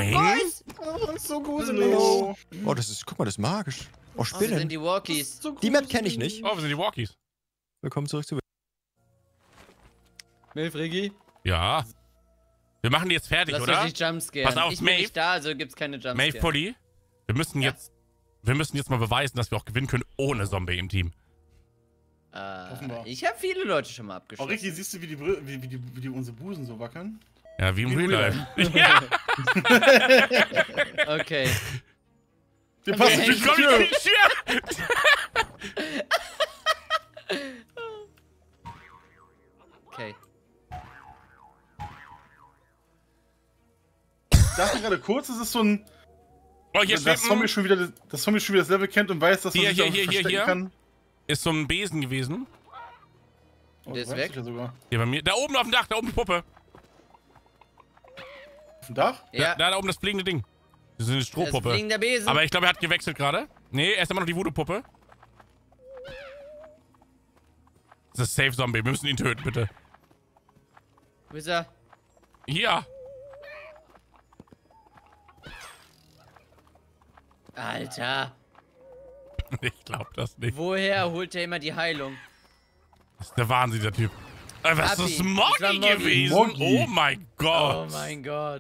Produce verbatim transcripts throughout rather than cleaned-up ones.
Nein. Boys! Oh, das ist so gruselig. Oh, das ist, guck mal, das ist magisch. Oh, Oh, wir sind Spinnen. die Walkies. So Die Map kenne ich nicht. Oh, wir sind die Walkies. Willkommen zurück zu... Milf, Rigi? Ja. Wir machen die jetzt fertig, Lass oder? euch nicht jumpscaren. Pass auf, ich bin Maeve. nicht da, also gibt's keine Maeve Jumpscare. Polly, wir müssen Ja. jetzt, wir müssen jetzt mal beweisen, dass wir auch gewinnen können ohne Zombie im Team. Äh, Offenbar. ich habe viele Leute schon mal Oh, abgeschossen. richtig, siehst du, wie die, Brü- wie, wie, die, wie die unsere Busen so wackeln? Ja, wie im Wie Real im Life. Ja, Okay. Wir passen Okay. durch die komm, Tür. ich Tür. Okay. Ich dachte gerade kurz, es ist so ein... Oh, hier dass steht Zombie ein, schon wieder das, das Zombie schon wieder das Level kennt und weiß, dass man Hier, sich hier, auch hier, hier, verstecken hier. kann. ist so ein Besen gewesen. Oh, Der das ist weiß weg. ich Ja sogar. Hier bei mir. Da oben auf dem Dach, da oben die Puppe. Auf dem Dach? Ja, Da, da oben das fliegende Ding. Das ist eine das Strohpuppe. fliegende Besen. Aber ich glaube, er hat gewechselt gerade. Nee, er ist immer noch die Voodoo-Puppe. Das ist Safe Zombie. Wir müssen ihn töten, bitte. Wo ist er? Hier. Alter. Ich glaube das nicht. Woher holt er immer die Heilung? Das ist der Wahnsinn, dieser Typ. Äh, was Abi, ist das war Moggy Moggy. gewesen? Moggy. Oh mein Oh Gott. mein Gott.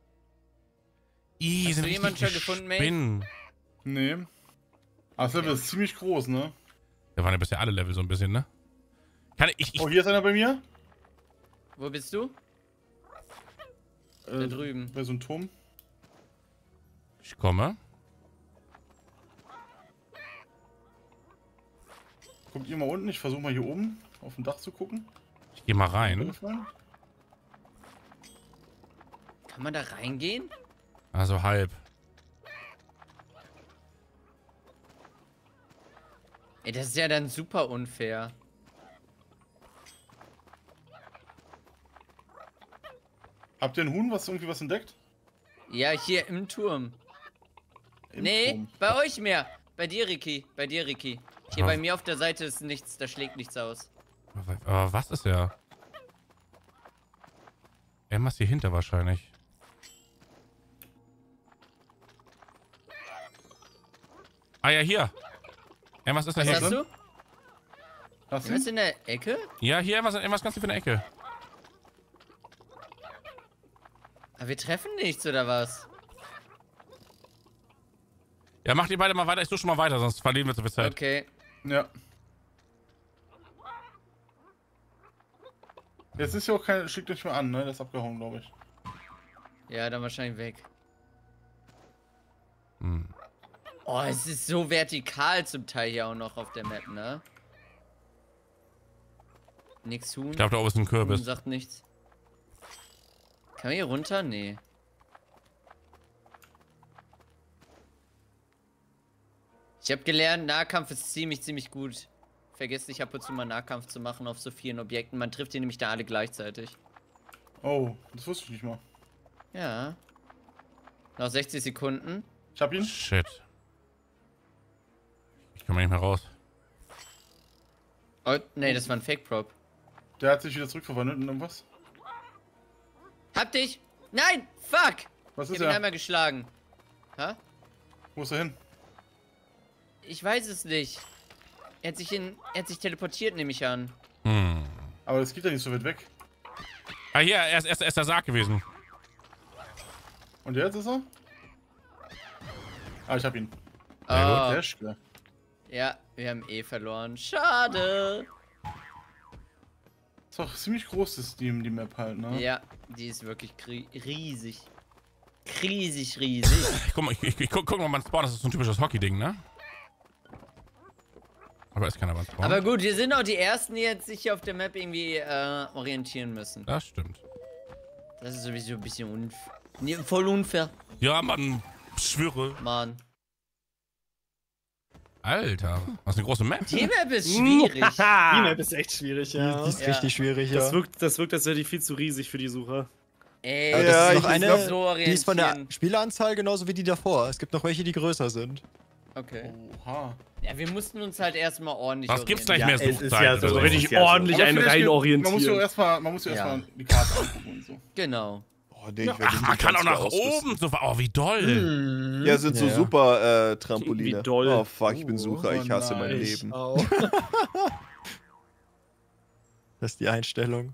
Ih, Hast sind du jemanden richtig schon gefunden, Mate? Spinnen. Nee. Aber das Level ist ziemlich groß, ne? Da waren ja bisher alle Level so ein bisschen, ne? Kann ich, ich, Oh, hier ist einer bei mir. Wo bist du? Äh, Da drüben. Bei so einem Turm. ich komme. Guckt ihr mal unten, ich versuche mal hier oben auf dem Dach zu gucken. Ich gehe mal rein. Gefallen? Kann man da reingehen? Also halb. Ey, das ist ja dann super unfair. Habt ihr ein Huhn, was irgendwie was entdeckt? Ja, hier im Turm. Im nee, Turm. bei euch mehr. Bei dir, Ricky. Bei dir, Ricky. Hier Ah. bei mir auf der Seite ist nichts. Da schlägt nichts aus. Aber, aber was ist er? Emma ist hier hinter wahrscheinlich. Ah ja, hier. Emma ist da Was hier. hast drin? du? Hast du Was ihn? in der Ecke? Ja, hier, Emma, Emma ist ganz tief in der Ecke. Aber wir treffen nichts, oder was? Ja, macht ihr beide mal weiter. Ich suche schon mal weiter, sonst verlieren wir zu viel Zeit. Okay. Ja. Jetzt ist ja auch kein... Schickt euch mal an, ne? Der ist abgehauen, glaube ich. Ja, dann wahrscheinlich weg. Hm. Oh, es ist so vertikal zum Teil hier auch noch auf der Map, ne? Nix Huhn. Ich glaube, da oben ist ein Huhn Kürbis. sagt nichts. Kann man hier runter? Nee. Ich habe gelernt, Nahkampf ist ziemlich, ziemlich gut. Vergesst nicht ab und zu mal Nahkampf zu machen auf so vielen Objekten. Man trifft die nämlich da alle gleichzeitig. Oh, das wusste ich nicht mal. Ja. Noch sechzig Sekunden. Ich hab ihn. Shit. Ich komme nicht mehr raus. Oh, nee, das war ein Fake-Prop. Der hat sich wieder zurückverwandelt in irgendwas. Hab dich! Nein! Fuck! Was Ich ist hab ihn er? einmal geschlagen. Hä? Wo ist er hin? Ich weiß es nicht. Er hat sich in. Er hat sich teleportiert, nehme ich an. Hm. Aber das geht ja nicht so weit weg. Ah, hier, er ist, er ist, er ist der Sarg gewesen. Und jetzt ist er? Ah, ich hab ihn. Oh, Cash, klar. ja, wir haben eh verloren. Schade. Ist doch ziemlich groß, das die, die Map halt, ne? Ja, die ist wirklich kri- riesig. Riesig, riesig. Ich guck mal, ich, ich, ich guck, guck mal, mein Spawn, das ist so ein typisches Hockey-Ding, ne? Aber ist keiner beim Spawn. Aber gut, wir sind auch die Ersten, die jetzt sich hier auf der Map irgendwie äh, orientieren müssen. Das stimmt. Das ist sowieso ein bisschen unfair. Nee, voll unfair, Ja, Mann, schwöre. Mann. Alter, was eine große Map. Die Map ist schwierig. Die Map ist echt schwierig, ja. Die ist Ja. richtig schwierig, ja. Das wirkt, das wirkt, als wäre die viel zu riesig für die Sucher. Ey, Aber das das ist ist noch noch eine, eine, so die ist von der orientieren. Spieleranzahl genauso wie die davor. Es gibt noch welche, die größer sind. Okay. Oha. Ja, wir mussten uns halt erstmal ordentlich Was gibt's gleich orientieren. mehr es ist Suchzeit ja oder so so? richtig Es ordentlich Aber einen vielleicht- rein Man muss ja orientieren. erstmal, man muss ja Ja. erstmal die Karte angucken und so. Genau. Oh, nee, ich werd Ach, nicht man die kann auch ganze nach ausrüsten. oben. So, oh, wie doll. Mhm. Ja, sind so Ja, ja. super äh, Trampoline. Wie doll. Oh fuck, ich bin Oh, Sucher, ich oh hasse mein nein. Leben. Au. Das ist die Einstellung.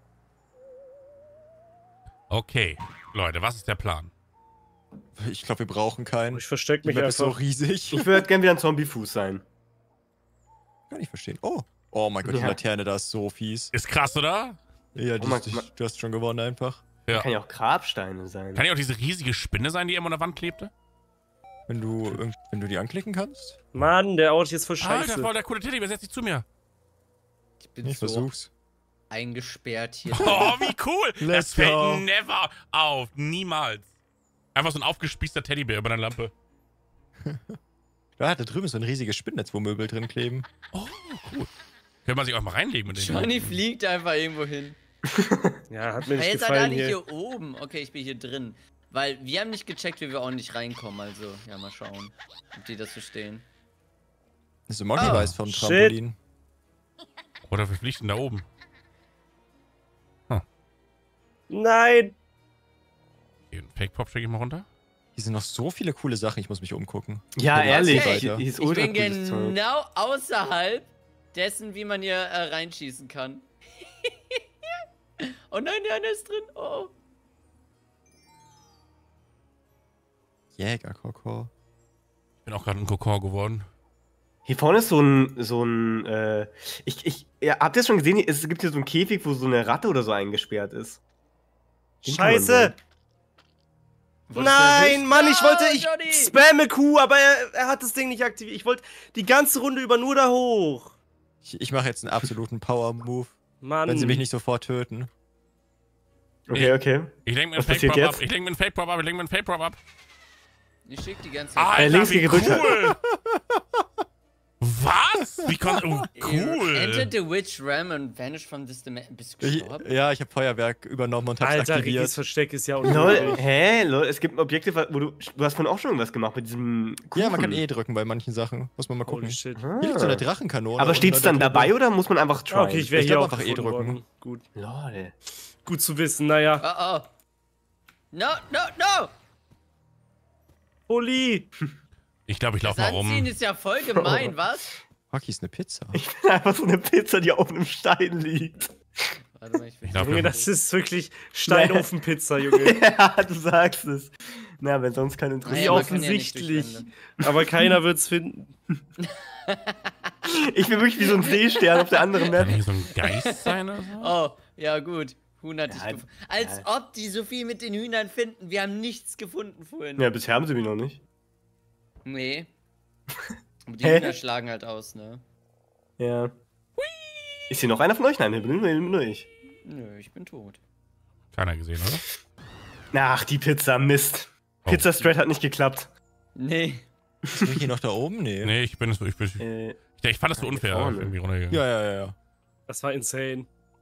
Okay, Leute, was ist der Plan? Ich glaube, wir brauchen keinen. Ich versteck Die mich Map ist so einfach. riesig. Ich würde gerne wieder ein Zombie-Fuß sein. Kann ich verstehen. Oh. Oh mein Gott, die Ja. Laterne da ist so fies. Ist krass, oder? Ja, die, Oh mein- die, du hast schon gewonnen einfach. Ja. Kann ja auch Grabsteine sein. Kann ja auch diese riesige Spinne sein, die immer an der Wand klebte? Wenn du, irgend- wenn du die anklicken kannst. Mann, der Auto ist voll Alter, scheiße. voll der coole Teddybär, setz dich zu mir. Ich bin Ich so versuch's. eingesperrt hier. Oh, wie cool. Das Let's fällt go. never auf. Niemals. Einfach so ein aufgespießter Teddybär über deiner Lampe. Da, da drüben ist so ein riesiges Spinnennetz, wo Möbel drin kleben. Oh, cool. Könnte man sich auch mal reinlegen mit dem. Johnny fliegt einfach irgendwo hin. Ja, hat mir Aber nicht jetzt seid ihr gefallen nicht hier. hier oben. Okay, ich bin hier drin. Weil wir haben nicht gecheckt, wie wir auch nicht reinkommen. Also, ja, mal schauen, ob die das verstehen. Das ist Moggy Oh, weiß vom shit. Trampolin. Oder wir fliegen da oben. Nein! Den Fake-Pop schicke ich mal runter. Hier sind noch so viele coole Sachen, ich muss mich umgucken. Ja, Okay. ehrlich. Okay. Hier ist Ich ultra bin cooles Zeug. genau außerhalb dessen, wie man hier äh, reinschießen kann. Oh nein, der eine ist drin. Oh. Jägerkoko. Ich bin auch gerade ein Kokon geworden. Hier vorne ist so ein, so ein, äh, ich, ich, ja, habt ihr es schon gesehen? Es gibt hier so einen Käfig, wo so eine Ratte oder so eingesperrt ist. Den kann man Scheiße! sehen. Wurdest du Nein, erwischt? Mann, ich No, wollte, ich Johnny! spamme Q, aber er, er hat das Ding nicht aktiviert. Ich wollte die ganze Runde über nur da hoch. Ich, ich mache jetzt einen absoluten Power-Move, Mann. wenn sie mich nicht sofort töten. Okay, okay. Ich lenke mir einen Was passiert Fake-Pop ab. jetzt? Ich lenke mir einen Fake-Pop ab. Ich lenke mir einen Fake-Pop ab. Ich schick die ganze Zeit. Alter, links wie gedrückt hat. cool. Was? Wie kommt... Oh, You entered cool. the witch realm and vanished from this dimension. Bist du Ich, gestorben? ja, ich habe Feuerwerk übernommen und hab's Alter, Rickys aktiviert. Versteck ist ja Lol, unmöglich. hä? Lol, es gibt Objekte, wo du, du hast vorhin auch schon irgendwas gemacht mit diesem Kuchen. Ja, man kann eh drücken bei manchen Sachen. Muss man mal gucken. Holy shit. Ah. Hier liegt so eine Drachenkanone. Aber steht's unter dann der dabei Treppe. oder muss man einfach tryen? Okay, ich wäre Ich hier glaub auch einfach eh gefunden drücken. worden. Gut. Lol. Gut zu wissen, naja. Oh oh. No, no, no! Oli! Ich glaube, ich Das laufe mal Anziehen rum. ist ja voll gemein, was? Rocky ist eine Pizza. Ich bin einfach so eine Pizza, die auf einem Stein liegt. Warte mal, ich will Ich glaub, Junge, ja. das ist wirklich Steinofenpizza, Junge. Ja, du sagst es. Na, wenn sonst kein Ah Interesse. Wie ja, man kann ja nicht offensichtlich. durch Wände. Aber keiner wird's finden. Ich bin wirklich wie so ein Seestern auf der anderen Kann Map. hier so ein Geist sein oder so? Oh, ja gut. Huhn hat dich Ja, gefunden. Als ob die so viel mit den Hühnern finden. Wir haben nichts gefunden vorhin. Ja, bisher haben sie mich noch nicht. Nee. Aber die Hä? Hühner schlagen halt aus, ne? Ja. Ist hier noch einer von euch? Nein, ich bin nur- nur ich. Nö, ich bin tot. Keiner gesehen, oder? Ach, die Pizza, Mist. Oh. Pizza Straight hat nicht geklappt. Nee. Ist Ricky noch da oben? Nee. Nee, ich bin es. Ich, bin, Äh, ich, ich fand das so hier unfair, vorne. irgendwie runtergegangen. Ja, ja, ja, ja. Das war insane.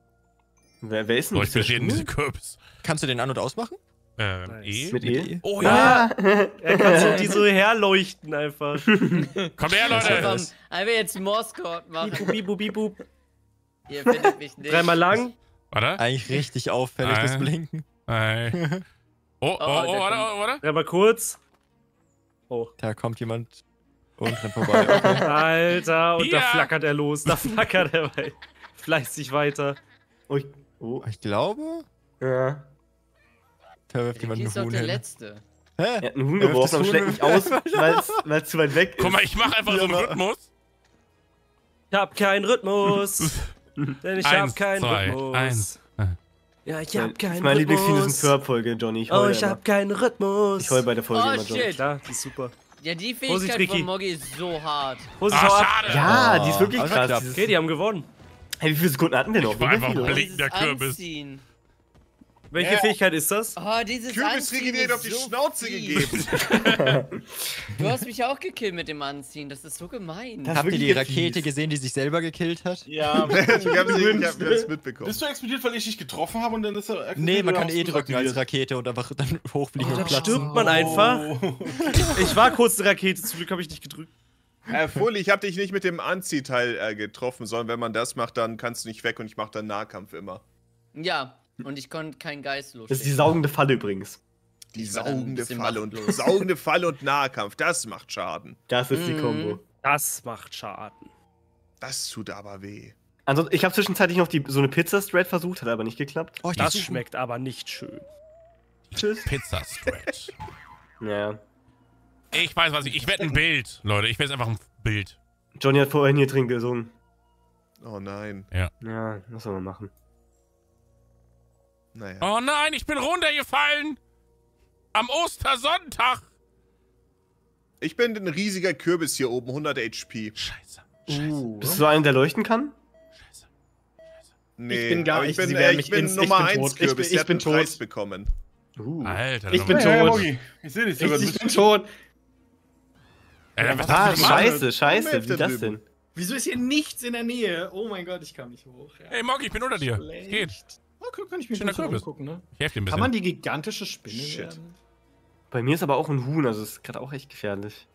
wer, wer ist denn So, ich dieser verstehe diese Stuhl? Kürbis. Kannst du den an- und ausmachen? Ähm, Nice. E? Mit E? Oh ja! Ah, Er kann so die so herleuchten einfach. Kommt her, Leute! Einfach, ist- einfach jetzt Morse-Code machen. Bibu, bibu, bibu. Ihr findet mich nicht. Dreimal lang. Warte. Eigentlich richtig auffällig, das Äh. Blinken. Ei. Oh, oh, oh, der warte, kommt. oh, warte. Dreimal kurz. Oh. Da kommt jemand und rennt vorbei. Okay. Alter, und da Ja. flackert er los. Da flackert er wei- fleißig weiter. oh, ich, oh. Ich glaube, Ja. da wirft Der jemand ist einen doch Huhn der hin. Letzte. Hä? Er hat einen Huhn Er wirft geworfen, aber das schlägt Huhn nicht aus, weil es zu weit weg ist. Guck mal, ich mache einfach so einen Ja, aber- Rhythmus. Ich hab keinen Rhythmus. Denn ich Eins, hab keinen zwei, Rhythmus. eins. Ja, ich Das hab ist keinen meine Lieblingslinie ist Rhythmus. eine Fur-Folge, Johnny. Ich Oh, heule ich immer. hab keinen Rhythmus. Ich heul bei der Folge Oh, immer, Johnny. shit. Klar, die ist super. Ja, die Vorsicht, Fähigkeit Ricky. von Moggy ist so hart. Vorsicht, hau Ah, ab. schade. Ja, die ist wirklich Aber krass. knapp. Dieses- Okay, die haben gewonnen. Hey, wie viele Sekunden hatten wir noch? Ich war Wie einfach viele? blind. Blinkender Dieses Kürbis. Anziehen. Welche Ja. Fähigkeit ist das? Oh, dieses Kürbis Anziehen Ricky ist auf die so Schnauze fies. gegeben. Du hast mich auch gekillt mit dem Anziehen. Das ist so gemein. Das- Habt ihr die wirklich Rakete fies. gesehen, die sich selber gekillt hat? Ja, ich hab's ich hab das mitbekommen. bist du explodiert, weil ich dich getroffen habe und dann ist er. Nee, man oder kann hast eh du's drücken als aktiviert? Rakete und einfach dann hochfliegen Oh, und dann platzen. stirbt man einfach. Oh. Ich war kurz eine Rakete, zum Glück habe ich nicht gedrückt. Äh, Fuli, ich hab dich nicht mit dem Anziehteil äh, getroffen, sondern wenn man das macht, dann kannst du nicht weg und ich mach dann Nahkampf immer. Ja, Und ich konnte keinen Geist losschicken. Das ist die saugende Falle übrigens. Die Die war dann ein saugende bisschen Falle und machtlos. saugende Falle und Nahkampf, das macht Schaden. Das ist die Mhm. Kombo. Das macht Schaden. Das tut aber weh. Also, ich habe zwischenzeitlich noch die, so eine Pizza-Strat versucht, hat aber nicht geklappt. Oh, ich Das suche- schmeckt aber nicht schön. Tschüss. Pizza Stretch. Ja. Ich weiß was ich. Ich werde ein Bild, Leute. Ich werde einfach ein Bild. Johnny hat vorhin hier drin gesungen. Oh nein. Ja, was soll man machen? Naja. Oh nein, ich bin runtergefallen. Am Ostersonntag. Ich bin ein riesiger Kürbis hier oben, hundert H P. Scheiße. Scheiße. Uh. Bist du so einer, der leuchten kann? Scheiße. Nee, Ich bin gar- aber ich ich- bin, sie äh, werden ich mich bin ins- ich Nummer bin eins tot. Ich Kürbis, bin- der ich hat bin einen tot. Preis bekommen. Uh. Alter. Ich das bin ist- Ja, ja, tot. Moggi. Ich sehe dich Ich, sogar. Du ich bist bin tot. Alter, was Ah, hast du gemacht? scheiße, scheiße. Hilft Wie da das drüben. denn? Wieso ist hier nichts in der Nähe? Oh mein Gott, ich kann nicht hoch. Ja. Hey, Moggi, ich bin unter dir. Schlecht. Geht. Okay, kann ich mich Schöner ein bisschen Kürbis. umgucken, ne? Ich helfe dir ein bisschen. Kann man die gigantische Spinne Shit. werden? Bei mir ist aber auch ein Huhn, also ist gerade auch echt gefährlich.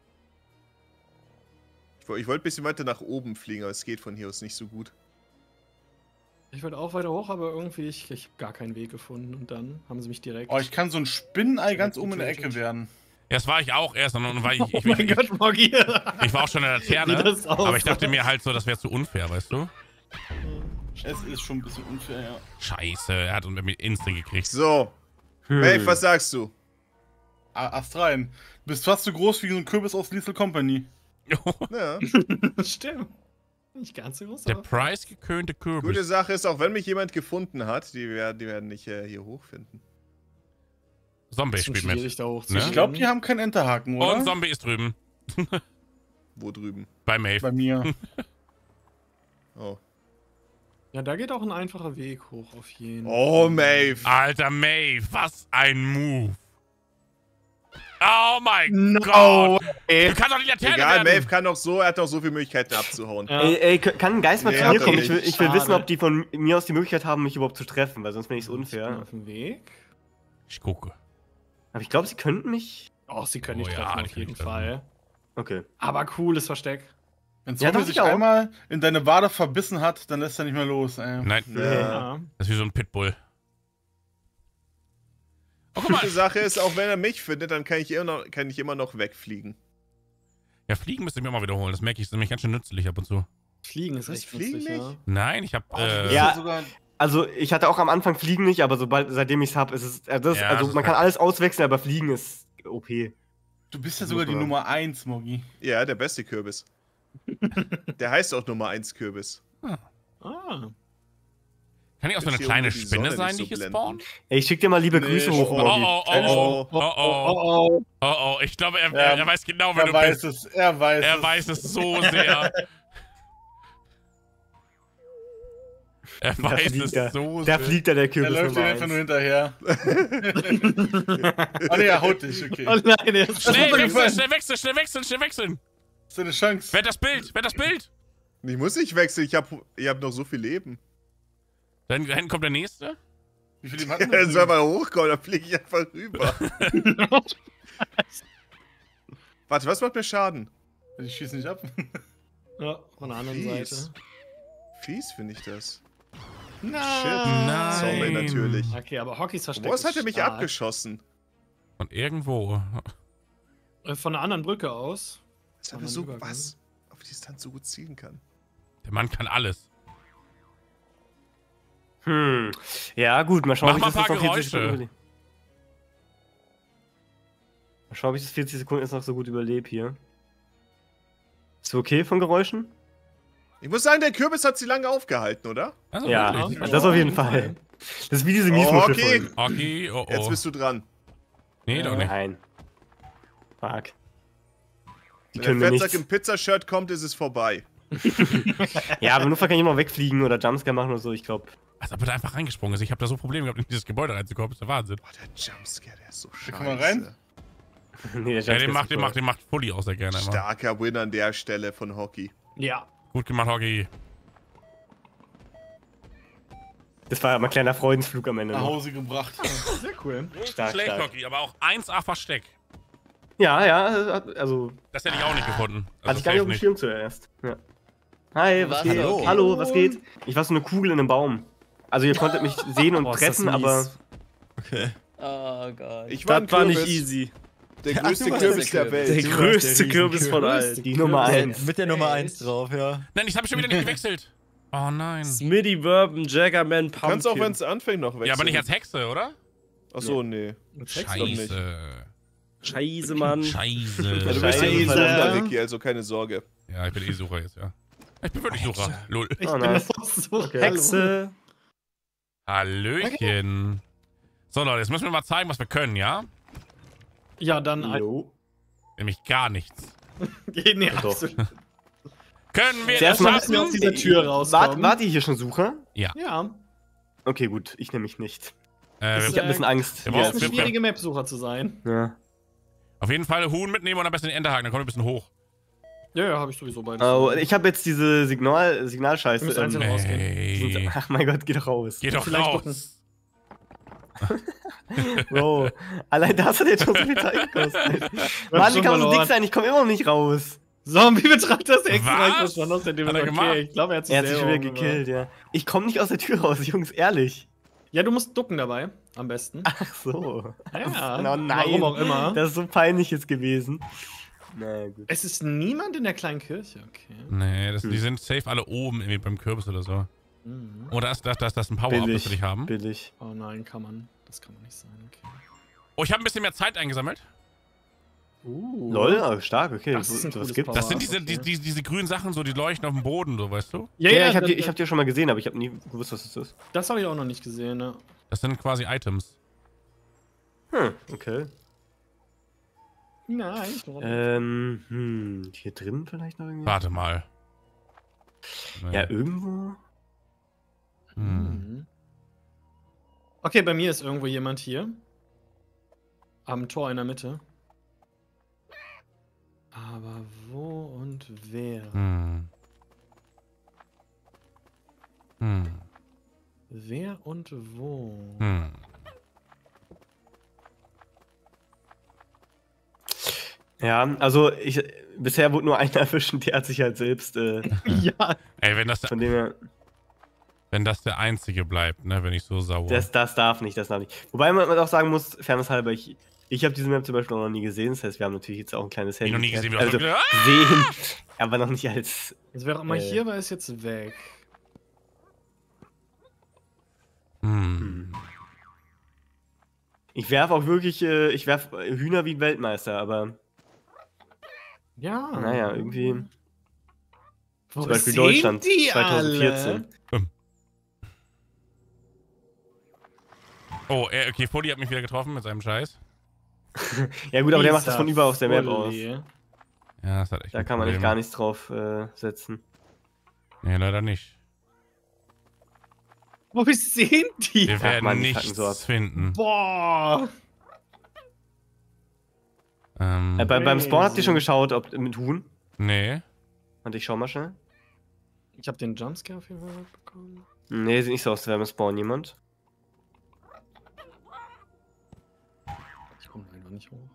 Ich, woll- ich wollte ein bisschen weiter nach oben fliegen, aber es geht von hier aus nicht so gut. Ich wollte auch weiter hoch, aber irgendwie, ich, ich habe gar keinen Weg gefunden und dann haben sie mich direkt... Oh, ich kann so ein Spinnenei ganz oben in der Ecke Getötet. werden. Ja, das war ich auch erst. Und dann war ich, ich, Oh ich, mein ich, Gott, Moggi. ich war auch schon in der Wie Laterne. das aussah. Aber ich dachte mir halt so, das wäre zu unfair, weißt du? Es ist schon ein bisschen unfair, ja. Scheiße, er hat uns mit Instinct gekriegt. So, Hm. Maeve, was sagst du? A- Ast rein. Du bist fast so groß wie so ein Kürbis aus Lethal Company. Ja. Stimmt. Nicht ganz so groß, Der aber... preisgekönte Gute Kürbis. Sache ist, auch wenn mich jemand gefunden hat, die werden, die werden nicht äh, hier hochfinden. Zombie Ist schon spielt mit. schwierig, da hoch zu Ne? Ich glaube, die haben keinen Enterhaken, oder? Und Zombie ist drüben. Wo drüben? Bei Maeve. Bei mir. Oh. Ja, da geht auch ein einfacher Weg hoch auf jeden Oh, Maeve. Alter Maeve, was ein Move. Oh mein No Gott. way. Du kannst doch die Laterne Egal, werden. Maeve kann doch so, er hat doch so viele Möglichkeiten abzuhauen. Ja. Ey, ey, k- kann ein Geist mal Nee, zu hat mir er kommen? nicht. Ich will, ich will Schade. wissen, ob die von mir aus die Möglichkeit haben, mich überhaupt zu treffen, weil sonst wäre ich Ich bin unfair. auf dem Weg. Ich gucke. Aber ich glaube, sie könnten mich. Oh, sie können Oh nicht ja, treffen, die auf können jeden nicht treffen. Fall. Okay. Aber cooles Versteck. Wenn Ja, Zombie doch, sich ich auch. einmal in deine Wade verbissen hat, dann lässt er nicht mehr los, ey. Nein, Ja. Ja. das ist wie so ein Pitbull. Oh, guck mal. Die Sache ist, auch wenn er mich findet, dann kann ich immer noch, kann ich immer noch wegfliegen. Ja, Fliegen müsste ich mir mal wiederholen. Das merke ich, das ist nämlich ganz schön nützlich ab und zu. Fliegen ist Was, echt Fliegen nützlich, ja. nicht? Nein, ich habe Oh, du äh, bist Ja. sogar. Also, ich hatte auch am Anfang Fliegen nicht, aber sobald, seitdem ich es habe, ist es. äh, Das, Ja, also, das ist man kann halt- alles auswechseln, aber Fliegen ist O P. Du bist ja sogar die Nummer eins, Moggi. Ja, der beste Kürbis. Der heißt auch Nummer eins Kürbis. Ah. Kann ich auch so eine Jetzt hier kleine oben die Spinne Sonne sein, nicht die so hier blenden. spawnt? Ey, ich schick dir mal liebe Nee, Grüße oh, hoch, Oh, Moggi. oh, oh, oh, oh, oh, Oh, oh. oh, oh. Ich glaube, er, Ja, er, er weiß genau, wer Er du weiß bist. es, er weiß Er es. weiß es so sehr. Er Da weiß fliegt es er. so Da sehr. fliegt da der Er Kürbis läuft dir Nummer einfach nur eins. hinterher. Oh ne, er haut dich, okay. Oh nein, er ist Schnell wechseln, gefallen. schnell wechseln, schnell wechseln, schnell wechseln. Das ist eine Chance. Wer hat das Bild? Wer hat das Bild? Ich muss nicht wechseln, ich hab, ich hab noch so viel Leben. Dann da hinten kommt der nächste. Wie viel ihm hat Ja, denn dann soll mal hochkommen, dann fliege ich einfach rüber. Warte, was macht mir Schaden? Ich schieße nicht ab. Ja, von der anderen Fies. Seite. Fies finde ich das. Nein. Nein. Sorry, natürlich. Okay, aber Hockeys Versteck Wo ist hat er mich stark. abgeschossen? Von irgendwo. Äh, Von der anderen Brücke aus. Dass er Anderen so Übergang. was auf Distanz so gut zielen kann. Der Mann kann alles. Hm. Ja, gut, mal schauen, Mach ob ich mal das ein jetzt paar noch vierzig Sekunden Geräusche. überlebe. Mal schauen, ob ich das vierzig Sekunden jetzt noch so gut überlebe hier. Ist okay von Geräuschen? Ich muss sagen, der Kürbis hat sie lange aufgehalten, oder? Also Ja, wirklich. Ja. das auf jeden Fall. Das ist wie diese Oh, Miesmuschel. okay. Okay, oh, oh. Jetzt bist du dran. Nee, doch nicht. Nein. Fuck. Die Wenn können der mir Fettsack nichts. im Pizzashirt kommt, ist es vorbei. Ja, aber nur kann ich immer wegfliegen oder Jumpscare machen oder so, ich glaube. Als ob er da einfach reingesprungen ist. Ich habe da so Probleme gehabt, in dieses Gebäude reinzukommen. Das ist der Wahnsinn. Boah, der Jumpscare, der ist so scheiße. komm mal rein. Nee, der Ja, Jumpscare den ist macht, den super. macht, den macht Fully auch sehr gerne immer. Starker Win an der Stelle von Hockey. Ja. Gut gemacht, Hockey. Das war mein kleiner Freudensflug am Ende. Nach noch. Hause gebracht. Sehr cool. Stark, Schlecht, stark. Hockey, aber auch eins A Versteck. Ja, ja, also Das hätte ich auch nicht gefunden. Also hatte ich gar nicht auf dem safe Schirm zuerst. Ja. Hi, was Was? geht? Hallo. Hallo, was geht? Ich war so eine Kugel in einem Baum. Also ihr konntet mich sehen und Boah, ist das treffen, mies. aber Okay. Oh Gott. Ich war ein Das war nicht Kürbis. easy. Der Ja, größte du warst Kürbis der der Kürbis. Welt. Der Du größte warst der Kürbis von Riesenkürbis. allen. die Nummer eins. Mit der Nummer eins drauf, ja. Nein, ich habe schon wieder nicht gewechselt. Oh nein. Smitty, Bourbon, Jaggerman, Pumpkin. Kannst auch, wenn es anfängt, noch wechseln. Ja, aber nicht als Hexe, oder? Achso, nee. Scheiße. Scheiße, Mann. Scheiße. Ja, du bist ja eh Scheiße. Sucher, Vicky, also keine Sorge. Ja, ich bin eh Sucher jetzt, ja. Ich bin wirklich Sucher. Lol. Ich Oh, bin nice. auch so. Hexe. Hallöchen. So, Leute, jetzt müssen wir mal zeigen, was wir können, ja? Ja, dann ein. Jo. Nämlich gar nichts. Nee, Doch. absolut. Können wir Zuerst das mal müssen wir aus schaffen? dieser Tür rauskommen. Wart, wart ihr hier schon Sucher? Ja. Okay, gut. Ich nämlich nicht. Äh, Das wir, Ich hab ein bisschen Angst. Wir Das brauchen- ist wir- eine schwierige Map-Sucher zu sein. Ja. auf jeden Fall Huhn mitnehmen und am besten den Enterhaken, dann kommt ein bisschen hoch. Ja, ja, habe ich sowieso beides. Oh, ich habe jetzt diese Signal, Signalscheiße. Wir müssen einzeln ähm, rausgehen. Ey. Ach mein Gott, geh doch raus. Geh doch Vielleicht raus. Bro, allein das hat jetzt schon so viel Zeit gekostet. haben Mann, wie schon kann man so verloren. dick sein? Ich komme immer noch nicht raus. Zombie-Betrachter ist extra Was? verschwunden aus der Tür. Hat er Okay, gemacht? ich glaube, er hat sich Er hat sich schon selber wieder umgebracht. gekillt, ja. Ich komme nicht aus der Tür raus, Jungs, ehrlich. Ja, du musst ducken dabei, am besten. Ach so. Ja, Oh nein. warum auch immer. Das ist so peinlich jetzt gewesen. Na gut. Es ist niemand in der kleinen Kirche, okay. Nee, das, die Hm. sind safe alle oben irgendwie beim Kürbis oder so. Mhm. Oder ist das, das, das ein Power-Up, das Billig, wir nicht haben? billig. Oh nein, kann man. Das kann man nicht sein, okay. Oh, ich habe ein bisschen mehr Zeit eingesammelt. Uh. Lol, aber stark, okay. Das ist ein was cooles gibt's? Power. Das sind Ah, diese, okay. die, die, diese grünen Sachen, so die leuchten auf dem Boden, so, weißt du? Ja, Ja, ja, ich hab, das, die, ich hab die schon mal gesehen, aber ich habe nie gewusst, was das ist. das habe ich auch noch nicht gesehen, ne? Das sind quasi Items. Hm, okay. Nein, ich glaube Ähm, hm, hier drin vielleicht noch irgendwie? Warte mal. Nee. Ja, irgendwo? Hm. Mhm. Okay, bei mir ist irgendwo jemand hier. Am Tor in der Mitte. Aber wo und wer? Hm. Hm. Wer und wo? Hm. Ja, also ich, bisher wurde nur einer erwischt und der hat sich halt selbst, äh, Ja, Ey, wenn das, der, von dem her, wenn das der einzige bleibt, ne, wenn ich so sauer. das, das darf nicht, das darf nicht. Wobei man, man auch sagen muss, fairnesshalber, ich, ich habe diese Map zum Beispiel auch noch nie gesehen, das heißt, wir haben natürlich jetzt auch ein kleines Ich Handy. noch nie gesehen, wie also, das so- gesehen, aber noch nicht als, also wer auch immer Äh. hier war, ist jetzt weg. Hm. ich werf auch wirklich, äh, ich werf Hühner wie ein Weltmeister, aber Ja. naja, irgendwie, Wo zum Beispiel sind Deutschland die zwanzig vierzehn. alle? Oh, äh, okay, Fodi hat mich wieder getroffen mit seinem Scheiß. Ja gut, aber der macht das Dieser von überall aus der Map aus. Fully. Ja, das hat echt Da ein kann man nicht Problem. gar nichts drauf äh, setzen. Nee, leider nicht. Wo sind die? Wir werden Mann, die nichts kacken so ab. finden. Boah. Ähm, Äh, bei, beim Spawn habt ihr Crazy. schon geschaut, ob mit Huhn? nee. Und ich schau mal schnell. Ich habe den Jumpscare auf jeden Fall bekommen. Nee, sieht nicht so aus, als wäre beim Spawn jemand. Ich komme einfach nicht hoch.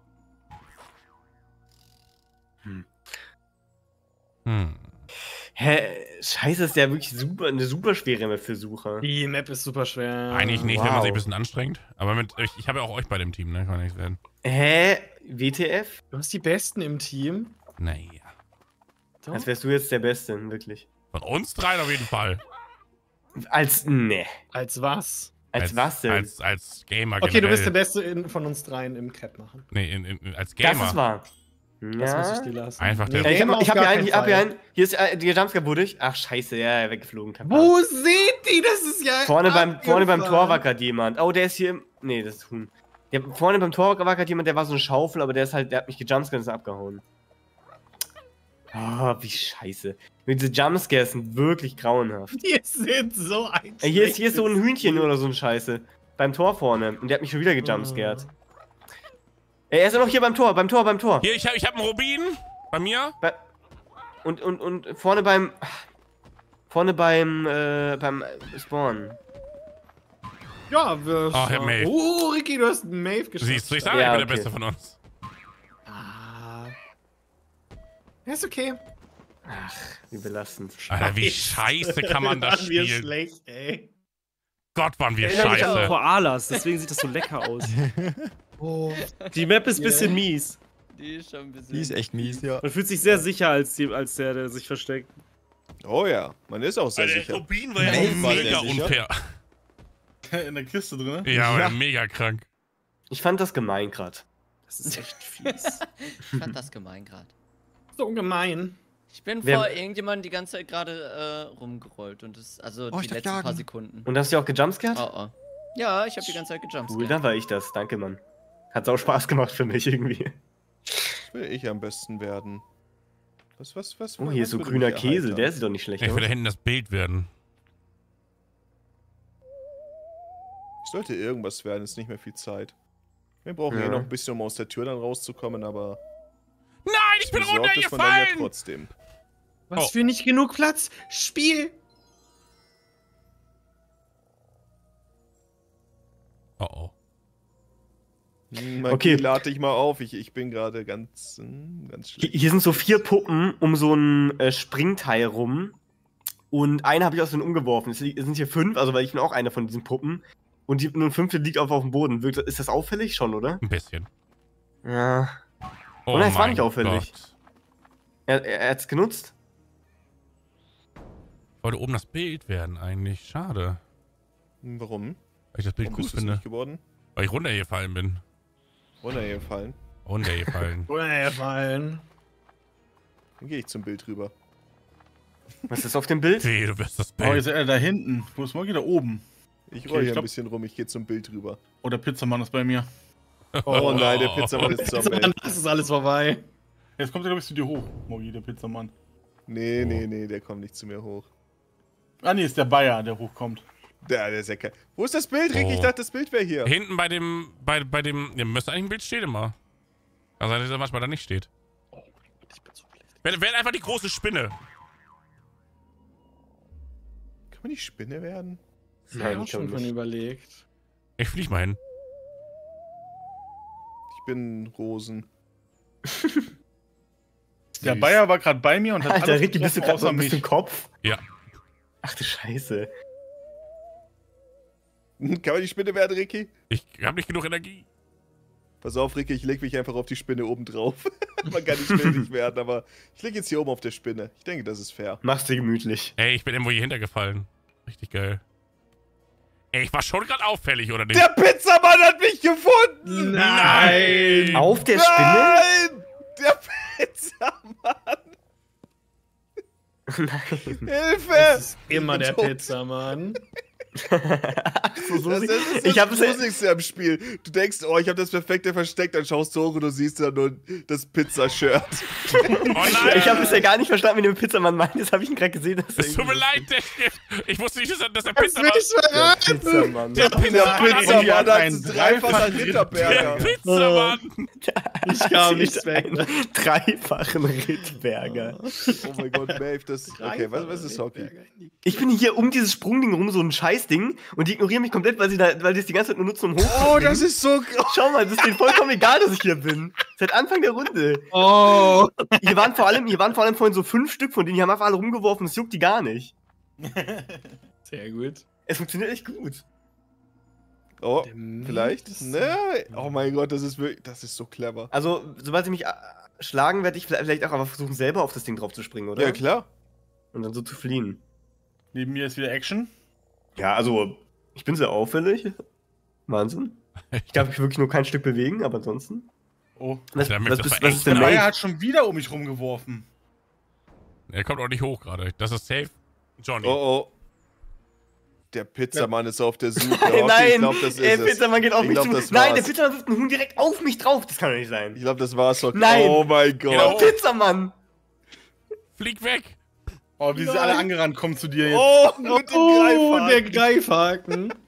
Hm. Hä? Scheiße, ist ja wirklich super, eine super schwere Map für Sucher. Die Map ist super schwer. Eigentlich nicht, wenn man wow. sich ein bisschen anstrengt. Aber mit, ich, ich habe ja auch euch bei dem Team, ne? Kann nichts werden. Hä? W T F? Du hast die Besten im Team. Naja. Doch. Als wärst du jetzt der Beste, wirklich. Von uns dreien auf jeden Fall. Als, ne. Als was? Als, was denn? Als, als Gamer Okay, du bist der generell. Beste in, von uns dreien im Cap machen. Nee, in, in, als das Gamer. ist wahr. Das muss ich Ja. dir lassen. Einfach der- Ja, ich hab, Gamer ich hab auf hier gar einen, ich keinen hab hier Fall. einen. Hier ist äh, der Jumpscare wurde ich. Ach, scheiße, ja, weggeflogen. Kein Plan. Wo sind die? Das ist ja. Vorne beim, vorne beim abgefahren. Tor wackert jemand. Oh, der ist hier. im- Nee, das ist Huhn. Der, vorne beim Tor wackert jemand, der war so eine Schaufel, aber der ist halt, der hat mich gejumpscared und ist abgehauen. Oh, wie scheiße. Diese Jumpscares sind wirklich grauenhaft. Die sind so ein. Ey, hier ist, hier ist so ein schlechtes Hühnchen Team. oder so ein Scheiße. Beim Tor vorne. Und der hat mich schon wieder gejumpscared. Oh. Ey, er ist ja noch hier beim Tor, beim Tor, beim Tor. Hier, ich habe ich hab einen Rubin. Bei mir. Bei, und, und, und vorne beim. Vorne beim, äh, beim Spawn. Ja, wir. Ach, Herr Maeve. Oh, Ricky, du hast einen Maeve geschafft. Siehst du, ich sage, Ja, ich bin der okay. Beste von uns. Ah. Ja, ist okay. Wie belastend. Alter, wie scheiße kann man das Waren wir spielen? schlecht, ey. Gott, waren wir Erinnert mich an scheiße. Koalas, deswegen sieht das so lecker aus. Oh. Die Map ist ein Ja. bisschen mies. Die ist schon ein bisschen. Die ist echt mies, ja. Man fühlt sich sehr sicher als, die, als der, der sich versteckt. Oh ja, man ist auch sehr Alter, sicher. der Rubin war ja Ey, war mega der sicher? unfair. In der Kiste drin. Ja, aber Ja. mega krank. Ich fand das gemein grad. Das ist echt fies. Ich fand das gemein gerade. So gemein. Ich bin Wer- vor irgendjemandem die ganze Zeit gerade äh, rumgerollt und das, also Oh, die ich darf letzten paar jagen. Sekunden. Und hast du auch gejumpscared? Oh oh. Ja, ich habe die ganze Zeit gejumpt. Cool, dann war ich das. Danke, Mann. Hat's auch Spaß gemacht für mich irgendwie. Das will ich am besten werden. Was, was, was? Oh, was hier ist so würde grüner mich Käse. erheitern? Der sieht doch nicht schlecht Ich aus. will da hinten das Bild werden. Ich sollte irgendwas werden, ist nicht mehr viel Zeit. Wir brauchen Ja. eh noch ein bisschen, um aus der Tür dann rauszukommen, aber Nein, ich bin besorgt ist man dann ja runtergefallen! trotzdem. Was Oh. für nicht genug Platz? Spiel! Oh oh. Hm, Okay. okay, lade ich mal auf. Ich, ich bin gerade ganz, hm, ganz Hier, schlecht. hier sind so vier Puppen um so ein äh, Springteil rum. Und eine habe ich aus denen umgeworfen. Es li- es sind hier fünf, also weil ich bin auch eine von diesen Puppen. Und die, nur ein Fünftel liegt auf, auf dem Boden. Wirkt, ist das auffällig schon, oder? Ein bisschen. Ja. Oh nein, es war mein nicht auffällig. Gott. Er, er, er hat's genutzt. Ich wollte oben das Bild werden eigentlich. Schade. Hm, Warum? Weil ich das Bild Warum gut bist du es finde. nicht geworden? Weil ich runtergefallen bin. Runtergefallen. Runtergefallen. Runtergefallen. Dann gehe ich zum Bild rüber. Was ist auf dem Bild? Weh, du wirst das Oh, jetzt Bild. ist er da hinten. Wo ist Mogi? Da oben. Ich Okay, roll ich hier ein glaub- bisschen rum, ich gehe zum Bild rüber. Oh, der Pizzamann ist bei mir. Oh, nein, der Pizzamann ist Jetzt, Zombie. Mann, das ist alles vorbei. Jetzt kommt er, glaube ich, zu dir hoch, Mogi, der Pizzamann. Nee, nee, nee, der kommt nicht zu mir hoch. Ah, nee, ist der Bayer, der hochkommt. Der, der ist ja kein... Wo ist das Bild, Rick? Oh. Ich dachte, das Bild wäre hier. Hinten bei dem, bei, bei dem, ja, müsste eigentlich ein Bild stehen immer. Also, dass er manchmal da nicht steht. Ich bin so blöd. Wer, wer einfach die große Spinne? Kann man die Spinne werden? Ich Nein, hab ich schon glaub von nicht. überlegt. Ich flieg mal hin. Ich bin Rosen. Der Süß. Bayer war gerade bei mir und hat Alter, alles Ricky, bist du getroffen, gerade außer bist du im mich. Kopf? Ja. Ach du Scheiße. Kann man die Spinne werden, Ricky? Ich habe nicht genug Energie. Pass auf, Ricky, ich leg mich einfach auf die Spinne oben drauf. Man kann die Spinne nicht werden, aber ich leg jetzt hier oben auf der Spinne. Ich denke, das ist fair. Mach's dir gemütlich. Ey, ich bin irgendwo hier hintergefallen. Richtig geil. Ey, ich war schon gerade auffällig, oder nicht? Der Pizzamann hat mich gefunden! Nein! Auf der Spinne? Nein! Der Pizzamann! Nein. Hilfe! Das ist immer der Tot. Pizzamann. Ach so, so Das sie- ist das ich habe es Gruseligste am Spiel. Du denkst, oh, ich habe das perfekte versteckt, dann schaust du hoch und du siehst dann nur das Pizza-Shirt. Oh nein! ich habe bisher gar nicht verstanden, wie der Pizzamann meint. Das habe ich ihn gerade gesehen. Dass Es tut mir leid, der, ich wusste nicht, dass, er- dass der Das will Pizzamann... ich verraten! Pizzamann. Der Der Pizzamann hat Pizzamann hat ein einen dreifachen dreifachen Der Ritterberger. Pizzamann! Ich kam nicht weg. Einen dreifachen Rittberger. Oh mein Gott, Maeve, das... Okay, was, was ist Hockey? Ich bin hier um dieses Sprungding rum, so ein Scheißding, und die ignorieren mich komplett, weil sie da, weil die es die ganze Zeit nur nutzen, um hoch. Oh, das ist so... Schau mal, das ist denen vollkommen egal, dass ich hier bin. Seit Anfang der Runde. Oh! Hier waren vor allem, hier waren vor allem vorhin so fünf Stück von denen, die haben einfach alle rumgeworfen, das juckt die gar nicht. Sehr gut. Es funktioniert echt gut. Oh, Der Mist vielleicht? ist- Ne? Oh mein Gott, das ist wirklich... Das ist so clever. Also, sobald sie mich äh, schlagen, werde ich vielleicht auch aber versuchen, selber auf das Ding drauf zu springen, oder? Ja, klar. Und dann so zu fliehen. Neben mir ist wieder Action. Ja, also, ich bin sehr auffällig. Wahnsinn. Ich darf mich wirklich nur kein Stück bewegen, aber ansonsten. Oh. Was, Damit was, das bist, war was ist echt der Der Nein. Bayer Main? hat schon wieder um mich rumgeworfen. Er kommt auch nicht hoch gerade. Das ist safe. Johnny. Oh, oh. Der Pizzamann ist auf der Suche. Nein, Okay, nein, ich glaube, das der ist es. Pizzamann geht auf Ich mich glaub, zu. das Nein, der war's. Pizzamann wirft einen Huhn direkt auf mich drauf. Das kann doch nicht sein. Ich glaube, das war's. Okay. Nein. Oh mein Der Gott. Pizzamann. Flieg weg! Oh, wie sie alle angerannt kommen zu dir jetzt. Oh, mit dem Oh, der Greifhaken. Greifhaken.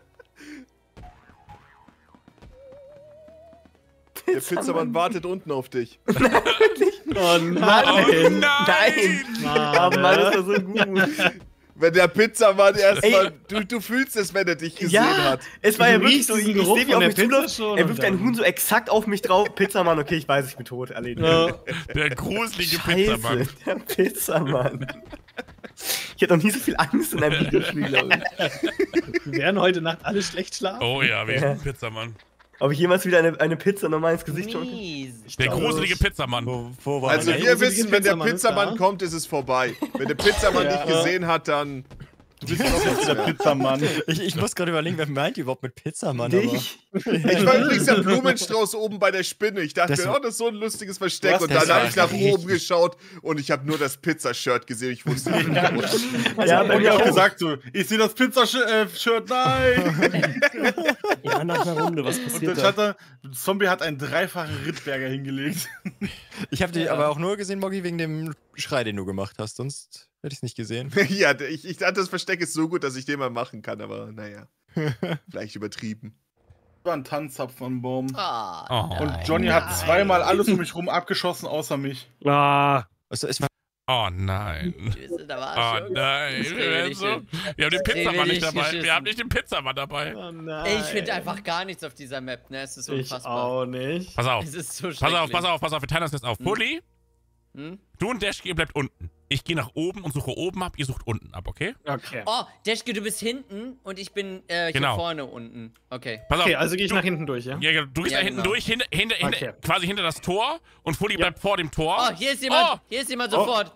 Der Pizzamann wartet unten auf dich. Oh Mann. nein. Nein. Oh Mann, das war so gut. Wenn der Pizzamann erstmal. Ey. Du, du fühlst es, wenn er dich gesehen Ja, hat. es war Du ja wirklich riechst so, ich diesen sehe, Geruch wie von auf der mich Pizza zuläuft. schon Er und wirft dann- einen Huhn so exakt auf mich drauf. Pizzamann, okay, ich weiß, ich bin tot. Erledigt. Ja. Der gruselige Scheiße, Pizzamann. der Pizzamann. Ich hatte noch nie so viel Angst in einem Videospiel, glaube ich. Wir werden heute Nacht alle schlecht schlafen. Oh ja, wie Ja. ein Pizzamann. Ob ich jemals wieder eine, eine Pizza normal ins Gesicht schauen kann? Mies. Der glaube, gruselige ich- Pizzamann. Wo, wo war Also der wir gruselige wissen, wenn der Pizzamann ist Pizzamann da. kommt, ist es vorbei. Wenn der Pizzamann Ja. dich gesehen hat, dann... Du bist doch jetzt der Pizzamann. ich, ich muss gerade überlegen, wer meint überhaupt mit Pizzamann, aber... Dich? Ich war übrigens der Blumenstrauß oben bei der Spinne. Ich dachte Das- mir, oh, das ist so ein lustiges Versteck. Was? Und Das dann habe war ich nach richtig- oben geschaut und ich habe nur das Pizzashirt gesehen. Ich wusste nicht, Ja, Ja, bei und mir ich auch auch. gesagt so, ich sehe das Pizzashirt, nein! Ja, nach einer Runde, was Und passiert dann da? hat er, Zombie hat einen dreifachen Rittberger hingelegt. Ich habe dich aber auch nur gesehen, Moggi, wegen dem Schrei, den du gemacht hast. Sonst hätte ich es nicht gesehen. ja, ich, ich dachte, das Versteck ist so gut, dass ich den mal machen kann. Aber naja, vielleicht übertrieben. Das war ein Tanzzapfen am Baum. Ah, Oh. Und Johnny hat zweimal alles um mich rum abgeschossen, außer mich. Ah, Also, es war Oh nein. wir sind aber Oh Arsch, Junge. nein. Das Wir, will werden ich so, nicht. wir haben den Das will Pizzamann ich nicht dabei. geschissen. Wir haben nicht den Pizzamann dabei. oh nein. Ey, ich finde einfach gar nichts auf dieser Map, ne? Es ist Ich unfassbar. auch nicht. Pass auf. Es ist so Pass auf, schrecklich. pass auf, pass auf. Wir teilen das jetzt auf. Hm. Pulli, Hm? du und Dashki, ihr bleibt unten. Ich gehe nach oben und suche oben ab. Ihr sucht unten ab, okay? Okay. Oh, Deschke, du bist hinten und ich bin äh, hier Genau. vorne unten. Okay. Pass Okay, auf. also gehe ich du, nach hinten durch, ja? Ja, du gehst Ja, da hinten genau. durch, hinter, hinter, hinter, Okay. quasi hinter das Tor und Fully Ja. bleibt vor dem Tor. Oh, hier ist jemand. Oh. Hier ist jemand sofort.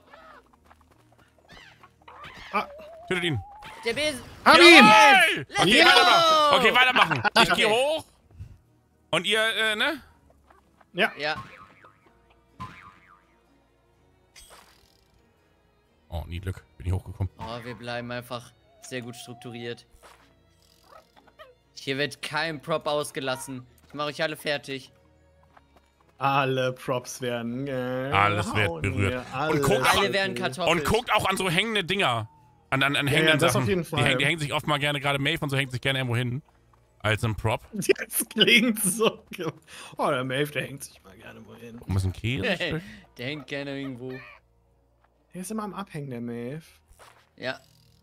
Tötet ihn. Der Besen. Hab ihn! Jawohl! Let's Okay, go! weitermachen. Okay, weitermachen. Ich Okay. gehe hoch. Und ihr, äh, ne? Ja. Ja. Oh, nie Glück. Bin ich hochgekommen. Oh, wir bleiben einfach sehr gut strukturiert. Hier wird kein Prop ausgelassen. Ich mache euch alle fertig. Alle Props werden gehauen Alles wird berührt. hier, Und alles guckt auch- Alle werden Kartoffeln. Und guckt auch an so hängende Dinger. An, an, an Ja, hängenden ja, das Sachen. auf jeden Die, Fall. hängen- die hängen sich oft mal gerne, gerade Maeve und so hängt sich gerne irgendwo hin. Als ein Prop. Das klingt so. ge- Oh, der Maeve, der hängt sich mal gerne wohin. Warum ist ein Käse? Der hängt gerne irgendwo. Der ist immer am Abhängen, der Maeve. Ja.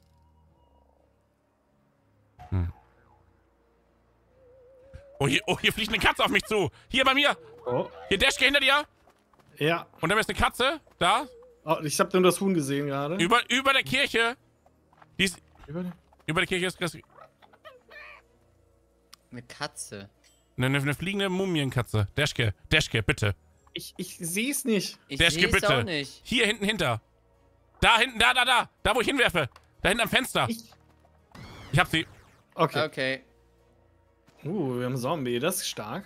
Oh hier, oh, hier fliegt eine Katze auf mich zu. Hier bei mir. Oh. Hier, Dashke hinter dir. Ja. Und da ist eine Katze. Da. Oh, ich hab nur das Huhn gesehen gerade. Über, über der Kirche. Die ist, Über den- über der Kirche ist das Eine Katze. eine, eine, eine fliegende Mumienkatze. Dashke, Dashke, bitte. Ich, ich seh's nicht. Ich Dashke, sehe es bitte. auch nicht. Hier hinten hinter. Da hinten, da, da, da. Da, wo ich hinwerfe. Da hinten am Fenster. Ich. Ich hab sie. Okay. Okay. Uh, wir haben Zombie, das ist stark.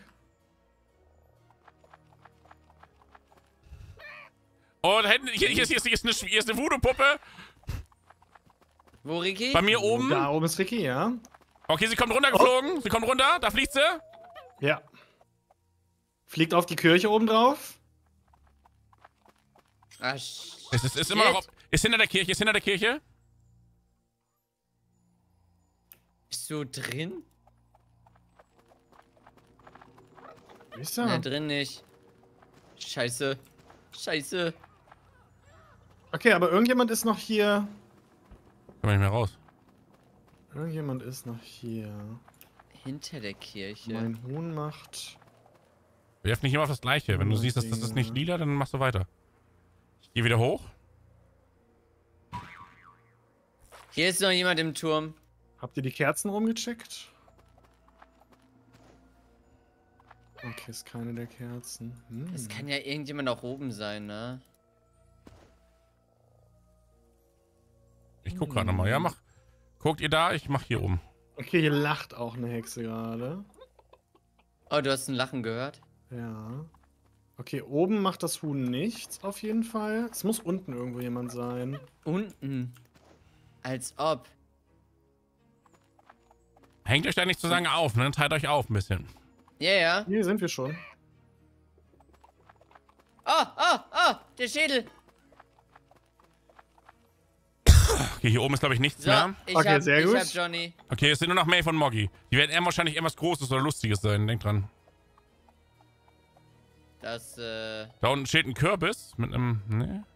Oh, da hinten, hier, hier, ist, hier, ist, hier ist eine, hier ist eine Voodoo-Puppe. Wo, Ricky? Bei mir oben. Da oben ist Ricky, ja? Okay, sie kommt runtergeflogen. Sie kommt runter. Da fliegt sie. Ja. Fliegt auf die Kirche oben drauf. Ah, shit. Es ist, ist immer noch. auf- Ist hinter der Kirche, ist hinter der Kirche. Bist du drin? Ist Ja. er? drin nicht. Scheiße. Scheiße. Okay, aber irgendjemand ist noch hier. Komm nicht mehr raus. Irgendjemand ist noch hier. Hinter der Kirche. Mein Huhn macht. Werf nicht immer auf das Gleiche. Wenn du siehst, dass das ist nicht lila, dann machst du weiter. Ich gehe wieder hoch. Hier ist noch jemand im Turm. Habt ihr die Kerzen rumgecheckt? Okay, ist keine der Kerzen. Hm. Es kann ja irgendjemand auch oben sein, ne? Ich guck gerade nochmal. Ja, mach. Guckt ihr da? Ich mach hier oben. Okay, hier lacht auch eine Hexe gerade. Oh, du hast ein Lachen gehört? Ja. Okay, oben macht das Huhn nichts, auf jeden Fall. Es muss unten irgendwo jemand sein. Unten. Als ob. Hängt euch da nicht zu lange auf, ne? Teilt euch auf ein bisschen. Ja, ja. Hier sind wir schon. Oh, oh, oh, der Schädel. Okay, hier oben ist, glaube ich, nichts So, mehr. ich Okay, hab, sehr ich gut. hab Johnny. Okay, es sind nur noch Maeve und Moggy. Die werden eher wahrscheinlich irgendwas Großes oder Lustiges sein. Denkt dran. Das, äh... Da unten steht ein Kürbis mit einem. Ne?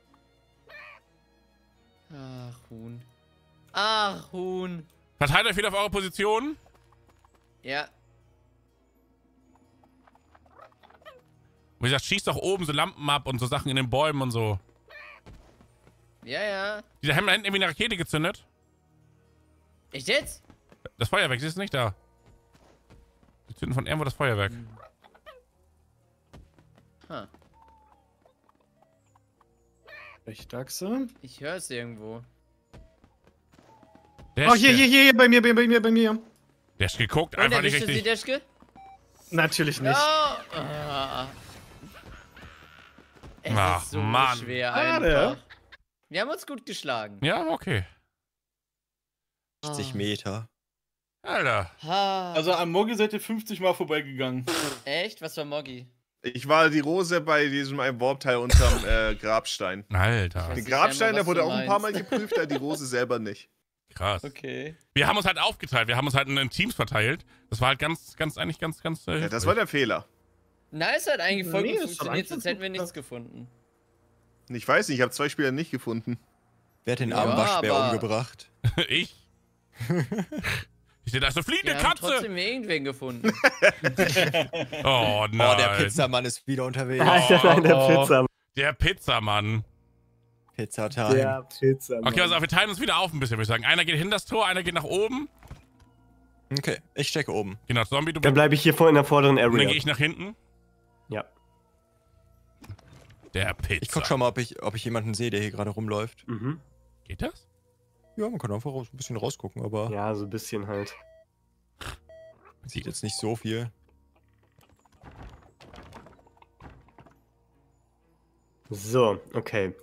Ach, Huhn. Ach, Huhn. Verteilt euch wieder auf eure Position. Ja. Wie gesagt, schießt doch oben so Lampen ab und so Sachen in den Bäumen und so. Ja, ja. Die haben da hinten irgendwie eine Rakete gezündet. Echt jetzt? Das Feuerwerk, sie ist nicht da. Die zünden von irgendwo das Feuerwerk. Huh. Rechtachse. Ich höre es irgendwo. Der Oh, hier, hier, hier, hier, bei mir, bei mir, bei mir, bei mir. Der ist geguckt, Und einfach nicht erwischte sie, richtig. Deschke? Natürlich nicht. Oh. Ah. Es Ach, ist so Mann. schwer Schade. einfach. Wir haben uns gut geschlagen. Ja, okay. sechzig Meter. Alter. Ha. Also am Moggi seid ihr fünfzig Mal vorbeigegangen. Echt? Was war Moggi? Ich war die Rose bei diesem einem Warpteil unterm äh, Grabstein. Alter. weiß Den nicht Grabstein, einmal, der was wurde du auch ein paar Mal meinst. geprüft, da die Rose selber nicht. Krass. Okay. Wir haben uns halt aufgeteilt. Wir haben uns halt in Teams verteilt. Das war halt ganz, ganz, eigentlich ganz, ganz. Äh, Ja, das war der Fehler. Nice, hat eigentlich voll Nee, gut ist doch funktioniert, eigentlich sonst ganz hätten wir gut nichts gefunden. Ich weiß nicht, ich habe zwei Spieler nicht gefunden. Wer hat den Ja, armen Waschbär aber- umgebracht? ich. Ich sehe, da ist eine fliegende Wir haben Katze. trotzdem irgendwen gefunden. Oh nein. Oh, der Pizzamann ist wieder unterwegs. Alter, nein, der Oh. Pizza. Der Pizzamann. Pizzatime. Der Pizza. Okay, also wir teilen uns wieder auf ein bisschen, würde ich sagen. Einer geht hinter das Tor, einer geht nach oben. Okay, ich stecke oben. Genau, Zombie, du Dann bleibe ich hier vorne in der vorderen Und dann gehe Area. ich nach hinten. Ja. Der Pizza. Ich guck schon mal, ob ich, ob ich jemanden sehe, der hier gerade rumläuft. Mhm. Geht das? Ja, man kann einfach raus, ein bisschen rausgucken, aber Ja, so ein bisschen halt. man sieht jetzt nicht so viel. So, okay.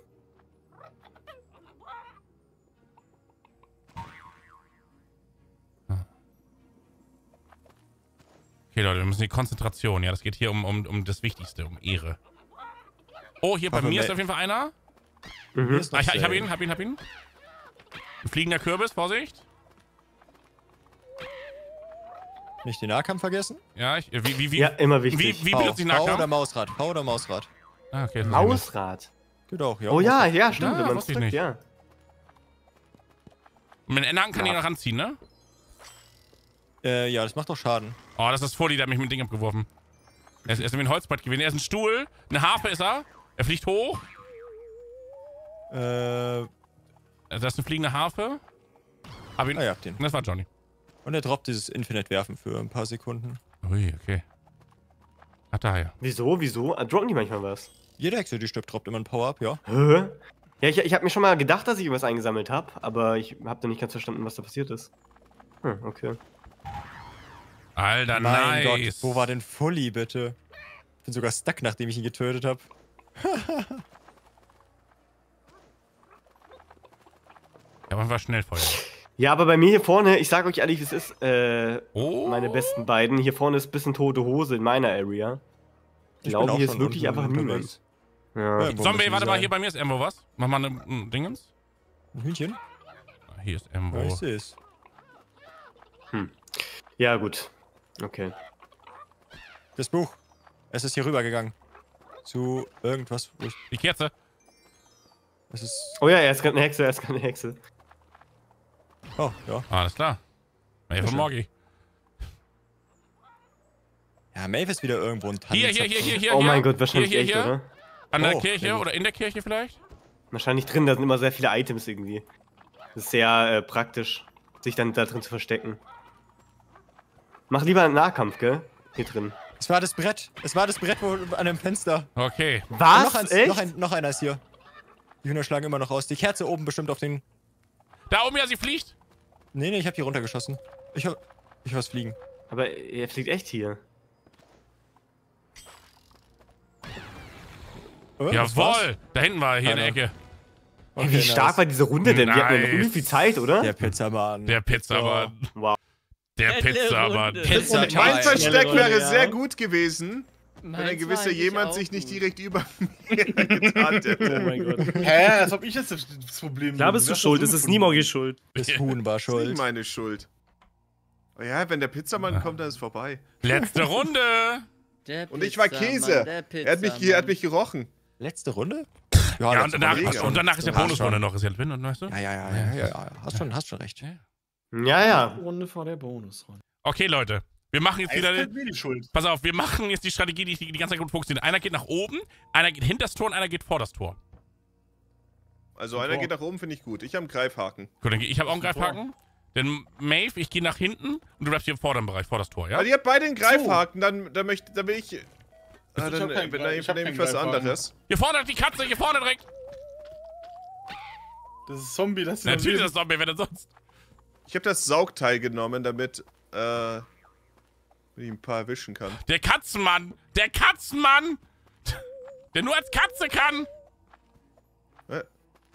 Okay, Leute, wir müssen die Konzentration. Ja, das geht hier um, um, um das Wichtigste, um Ehre. Oh, hier bei Aber mir ist me- auf jeden Fall einer. Hier Mhm. ist noch Ah, ich, ich hab sehr- ihn, hab ihn, hab ihn. Ein fliegender Kürbis, Vorsicht. Nicht den Nahkampf vergessen? Ja, ich, wie, wie, wie, Ja, immer wie, wichtig. wie V, benutze ich V oder Nahkampf? Mausrad? V oder Mausrad? Ah, okay. das ist nicht. Mausrad. Geht auch, ja. Oh ja, Mausrad. ja, stimmt. Ja, wenn man wusste ich drückt, nicht. ja. Und mit den Händen kann ich Ja. noch ranziehen, ne? Äh, ja, das macht doch Schaden. Oh, das ist Fully, der hat mich mit dem Ding abgeworfen. Er ist, er ist nämlich ein Holzbrett gewesen. Er ist ein Stuhl. Eine Harfe ist er. Er fliegt hoch. Äh, Also das ist eine fliegende Harfe. Hab ihn. ah ja, den. Das war Johnny. Und er droppt dieses Infinite-Werfen für ein paar Sekunden. Ui, okay. Ach, daher. Wieso, wieso? Ah, droppen die manchmal was? Jede Hexe, die stirbt, droppt immer ein Power-Up, ja. Hä? Ja, ich, ich habe mir schon mal gedacht, dass ich irgendwas eingesammelt habe, aber ich habe dann nicht ganz verstanden, was da passiert ist. Hm, okay. Alter, Mein nice. Gott, wo war denn Fully, bitte? Ich bin sogar stuck, nachdem ich ihn getötet habe. Ja, aber war schnell Feuer. Ja, aber bei mir hier vorne, ich sag euch ehrlich, es ist, äh, Oh. meine besten beiden. Hier vorne ist ein bisschen tote Hose in meiner Area. Ich Ich bin glaube, auch hier ist schon wirklich unten einfach unterwegs. niemand. Ja. Ja, wo Zombie, müssen warte die mal, sein? hier bei mir ist irgendwo was. Mach mal ein, ein Dingens. Ein Hühnchen? Ah, hier ist irgendwo. Ja, ich sehe es. Ja, gut. Okay. Das Buch. Es ist hier rübergegangen. Zu irgendwas, wo ich... Die Kerze. Es ist... Oh ja, er ist gerade eine Hexe, er ist gerade eine Hexe. Oh, ja. Ah, alles klar. Maeve schön. Morgi. Ja, Maeve ist wieder irgendwo ein Tanz. Hier, hier, hier, hier, hier. Oh hier. mein Gott, wahrscheinlich hier, echt, hier, hier. oder? An der Oh, Kirche sehr gut. oder in der Kirche vielleicht? Wahrscheinlich drin, da sind immer sehr viele Items irgendwie. Das ist sehr äh, praktisch, sich dann da drin zu verstecken. Mach lieber einen Nahkampf, gell? Hier drin. Es war das Brett. Es war das Brett wo, an dem Fenster. Okay. Und Was? noch, eins, Echt? noch, ein, noch einer ist hier. Die Hühner schlagen immer noch aus. Die Kerze oben bestimmt auf den... Da oben, ja, sie fliegt. Nee, nee, ich hab die runtergeschossen. Ich hab... Ich hör's fliegen. Aber er fliegt echt hier. Oh, das war's? Jawohl. Da hinten war er, hier in der Alter. Ecke. Hey, wie Okay, stark nice. war diese Runde denn? Wir hatten ja noch Nice. irgendwie viel Zeit, oder? Der Pizzamann. Der Pizzamann. Wow. Der Schnelle Pizzamann. Runde. Pizza Mein Time. Versteck Runde, wäre ja. sehr gut gewesen, wenn Meins ein war gewisser eigentlich jemand auch sich nicht gut. direkt über mir getan hätte. Oh mein Gott. Hä, als ob ich jetzt das Problem Klar bist du Das schuld, hast es du ist gefunden. Nimogis Schuld. Das Huhn war Das ist nicht schuld. meine Schuld. Oh ja, wenn der Pizzamann kommt, dann ist es vorbei. Letzte Runde. Der Und ich war Pizzamann, Käse. der Er hat mich, er hat Pizzamann. mich gerochen. Letzte Runde? Ja, letzte und danach, Runde. Hast schon- und danach ist der hast Bonusrunde schon. noch. Ist ja drin, und weißt du? Ja, ja, ja, ja, ja, ja. Hast schon, hast schon recht. Ja, ja. Runde vor der Bonusrunde. Okay, Leute. Wir machen jetzt Es wieder... ist mir die Schuld. Pass auf, wir machen jetzt die Strategie, die ich die, die ganze Zeit gut funktioniert. Einer geht nach oben, einer geht hinter das Tor und einer geht vor das Tor. Also Und einer wo? geht nach oben, finde ich gut. Ich habe einen Greifhaken. Gut, dann geh ich habe auch einen Ist ein Tor. Greifhaken. Denn Maeve, ich gehe nach hinten und du bleibst hier im vorderen Bereich, vor das Tor, ja? Weil ihr habt beide einen Greifhaken, dann, dann, möchte, dann will ich... Ah, Ich dann hab keinen bin Greif- ich ich hab nehme keinen ich was Greifhaken. anderes. Hier vorne hat die Katze, hier vorne direkt. Das ist Zombie, das ist Natürlich ist das Zombie, wer denn sonst? Ich habe das Saugteil genommen, damit äh, ich ein paar erwischen kann. Der Katzenmann! Der Katzenmann! Der nur als Katze kann! Äh,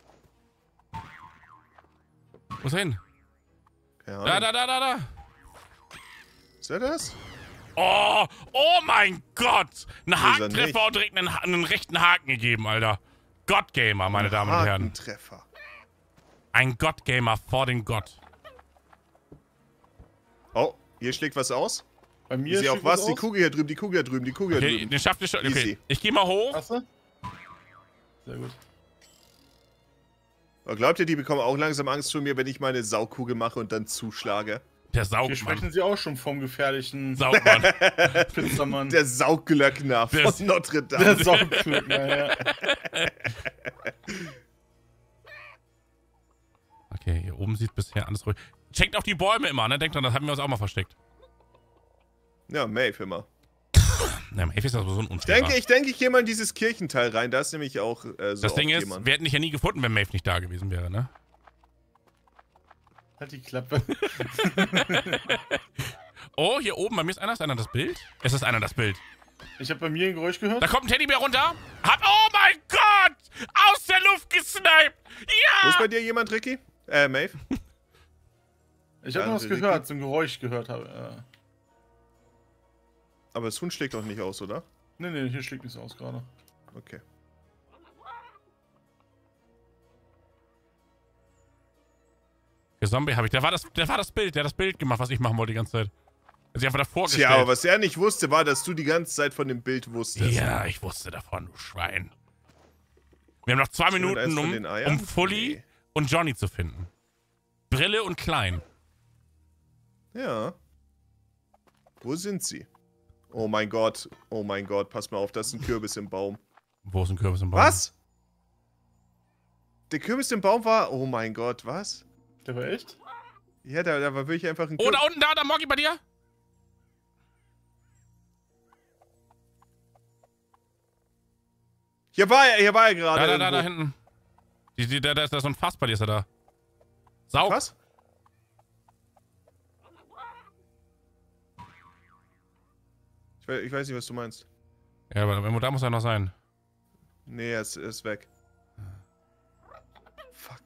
Wo ist er hin? keine Da, Ahnung. da, da, da, da. Ist er das? Oh, oh mein Gott! Ein er Hakentreffer nicht. und direkt einen, einen rechten Haken gegeben, Alter. Gottgamer, meine Damen und Herren. Treffer. Ein Gottgamer vor den Gott. Oh, hier schlägt was aus. Bei Ich mir sehe auch schiebt was. Die aus. Kugel hier drüben, die Kugel hier drüben, die Kugel hier Okay, drüben. den schafft ihr schon. Okay, Easy. ich gehe mal hoch. Hast du? Sehr gut. Aber glaubt ihr, die bekommen auch langsam Angst vor mir, wenn ich meine Saugkugel mache und dann zuschlage? Der Hier Saugmann. sprechen sie auch schon vom gefährlichen Saugmann. Pizzamann. Der Sauglöckner Der- von Notre Dame. Der Saugklöckner, ja. Okay, hier oben sieht bisher alles ruhig. Checkt auch die Bäume immer, ne? Denkt dran, das haben wir uns auch mal versteckt. Ja, Maeve immer. Na, Maeve ist aber so ein Ich Unfairer. denke, ich denke, ich gehe mal in dieses Kirchenteil rein. Da ist nämlich auch äh, so Das Ding oft ist, jemand. wir hätten dich ja nie gefunden, wenn Maeve nicht da gewesen wäre, ne? Halt die Klappe. Oh, hier oben, bei mir ist einer. Ist einer das Bild? Es ist einer das Bild. Ich habe bei mir ein Geräusch gehört. Da kommt ein Teddybär runter. Hab, oh mein Gott! Aus der Luft gesniped! Wo ist Ja! bei dir jemand, Ricky? Äh, Maeve? Ich habe Ja, noch was Ricky. gehört, so ein Geräusch gehört habe. Äh. Aber das Huhn schlägt doch nicht aus, oder? Nee, nee, hier schlägt nichts aus gerade. Okay. Der Zombie habe ich. Der war, das, der war das Bild. Der hat das Bild gemacht, was ich machen wollte die ganze Zeit. Er sich einfach davor gestellt. Tja, aber was er nicht wusste, war, dass du die ganze Zeit von dem Bild wusstest. Ja, ich wusste davon, du Schwein. Wir haben noch zwei Ist jemand eins Minuten, von um, den Eiern? um Fully Nee. und Johnny zu finden. Brille und Klein. Ja. Wo sind sie? Oh mein Gott. Oh mein Gott, pass mal auf, da ist ein Kürbis im Baum. Wo ist ein Kürbis im Baum? Was? Der Kürbis im Baum war... Oh mein Gott, was? Der war echt? Ja, da, da war wirklich einfach ein Oh, Kürbis. da unten, da, da, Moggy, bei dir? Hier war er, hier war er gerade. Da, da, da, irgendwo. da hinten. Die, die, da, da ist da so ein Fass bei dir, ist er da. Saug. Was? Ich weiß, ich weiß nicht, was du meinst. Ja, aber irgendwo da muss er noch sein. Nee, er ist, er ist weg. Fuck.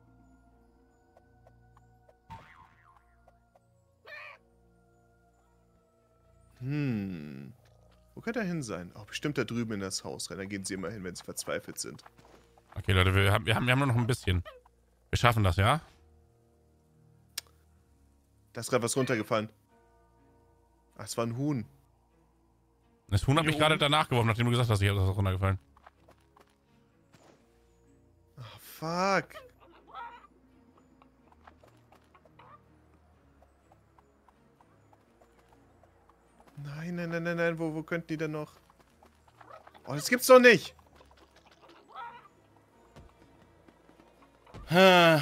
Hm. Wo könnte er hin sein? Oh, bestimmt da drüben in das Haus rein. Da gehen sie immer hin, wenn sie verzweifelt sind. Okay, Leute, wir haben, wir haben, wir haben nur noch ein bisschen. Wir schaffen das, ja? Da ist gerade was runtergefallen. Ach, es war ein Huhn. Das Huhn hat Hier mich gerade oben? danach geworfen, nachdem du gesagt hast, ich habe das runtergefallen. Ach, fuck. Nein, nein, nein, nein, nein. Wo, wo könnten die denn noch? Oh, das gibt's doch nicht. Ah,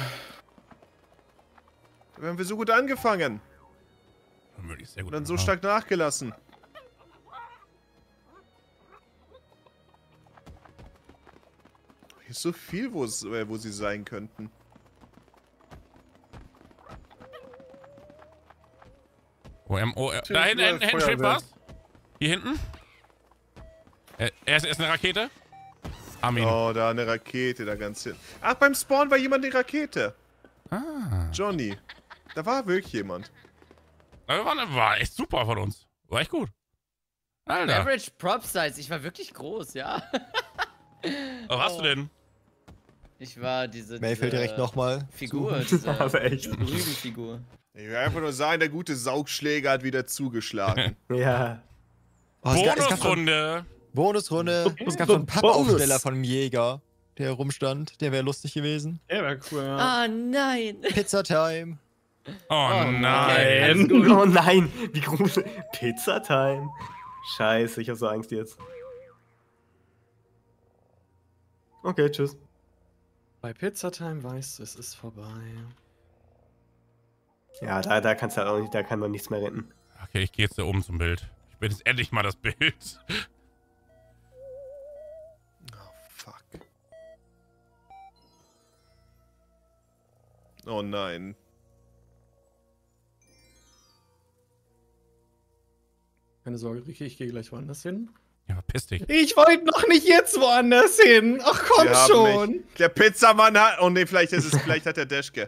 Da haben wir so gut angefangen. Wirklich sehr gut. Und dann so gemacht. stark nachgelassen. Hier ist so viel, wo, es, äh, wo sie sein könnten. Oh, ähm, oh, äh, Tja, da hinten, ja, hinten, hinten steht Feuerwehr. was. Hier hinten. Äh, er ist, er ist eine Rakete. Armin. Oh, da eine Rakete, da ganz hin. Ach, beim Spawn war jemand eine Rakete. Ah. Johnny. Da war wirklich jemand. Das war, war echt super von uns. War echt gut. Alter. Average Prop Size, ich war wirklich groß, ja. Was hast du denn? Ich war diese, Mail fällt diese direkt nochmal. Figur, diese Also echt. Rübenfigur. Ich will einfach nur sagen, der gute Saugschläger hat wieder zugeschlagen. Ja. Oh, es gab- es gab so ein- Bonusrunde. Bonusrunde. Es gab so einen Pappaufsteller von einem Jäger, der rumstand. Der wäre lustig gewesen. Der wäre cool, ja. Ah, nein. Pizza Time. Oh, Oh, nein. okay. Oh nein, wie groß. Pizza-Time. Scheiße, ich hab so Angst jetzt. Okay, tschüss. Bei Pizzatime weißt du, es ist vorbei. Ja, da, da kannst du auch nicht, da kann man nichts mehr retten. Okay, ich gehe jetzt da oben zum Bild. Ich bin jetzt endlich mal das Bild. Oh, fuck. Oh nein. Keine Sorge, Ricky, ich gehe gleich woanders hin. Ja, verpiss dich. Ich wollte noch nicht jetzt woanders hin. Ach komm Wir haben schon. mich. Der Pizzamann hat... Oh ne, vielleicht ist es... Vielleicht hat er Deschke.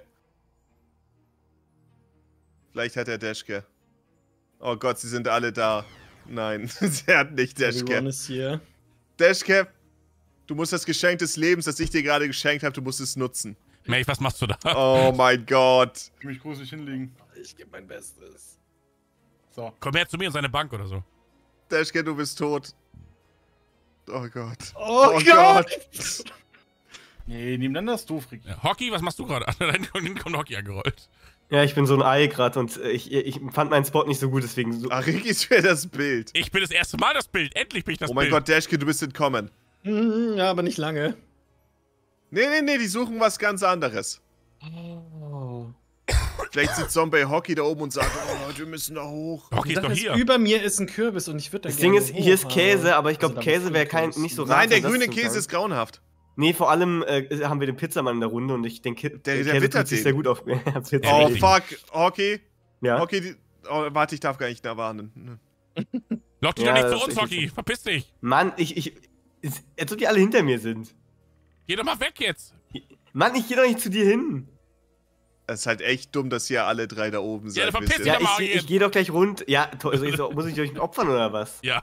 Vielleicht hat er Deschke. Oh Gott, sie sind alle da. Nein, sie hat nicht Everyone Deschke. is here. Deschke, du musst das Geschenk des Lebens, das ich dir gerade geschenkt habe, du musst es nutzen. Maeve, was machst du da? Oh mein Gott. Ich will mich gruselig hinlegen. Ich gebe mein Bestes. So. Komm her zu mir in seine Bank oder so. Deschke, du bist tot. Oh Gott. Oh, Gott! Nee, nebeneinander ist doof, Ricky. Ja, Hockey, was machst du gerade? Da hinten kommt Hockey angerollt. Ja, ich bin so ein Ei gerade und äh, ich, ich fand meinen Spot nicht so gut, deswegen so. Ach, Ricky ist wieder das Bild. Ich bin das erste Mal das Bild. Endlich bin ich das Oh mein Bild. Gott, Deschke, du bist entkommen. Mhm, ja, aber nicht lange. Nee, nee, nee, die suchen was ganz anderes. Oh. Vielleicht sieht Zombie Hockey da oben und sagt, oh Leute, wir müssen da hoch. Hockey ist Das doch ist, hier. über mir ist ein Kürbis und ich würde da Das gerne Ding ist, hier ist hoch, Käse, aber ich glaube, Also, da Käse wäre muss kein Kürbis nicht so sein. rar. Nein, der Ersatz grüne zu Käse sein. ist grauenhaft. Nee, vor allem äh, haben wir den Pizzamann in der Runde und ich denke, Der- der, der Käse wittert tut sich den. sehr gut auf. als Pizza. Oh, richtig. fuck. Hockey. Ja? Hockey, die, oh, warte, ich darf gar nicht da warnen. Lock dich Ja, doch nicht das zu uns, ist Hockey. so. Verpiss dich. Mann, ich, ich, ist- als ob die alle hinter mir sind. Geh doch mal weg jetzt. Mann, ich gehe doch nicht zu dir hin. Es ist halt echt dumm, dass hier alle drei da oben sind. Ja, dann verpiss wisst dich ihr? Ja, mal ich, jetzt. ich gehe doch gleich rund. Ja, to- also ich so, muss ich euch opfern oder was? Ja.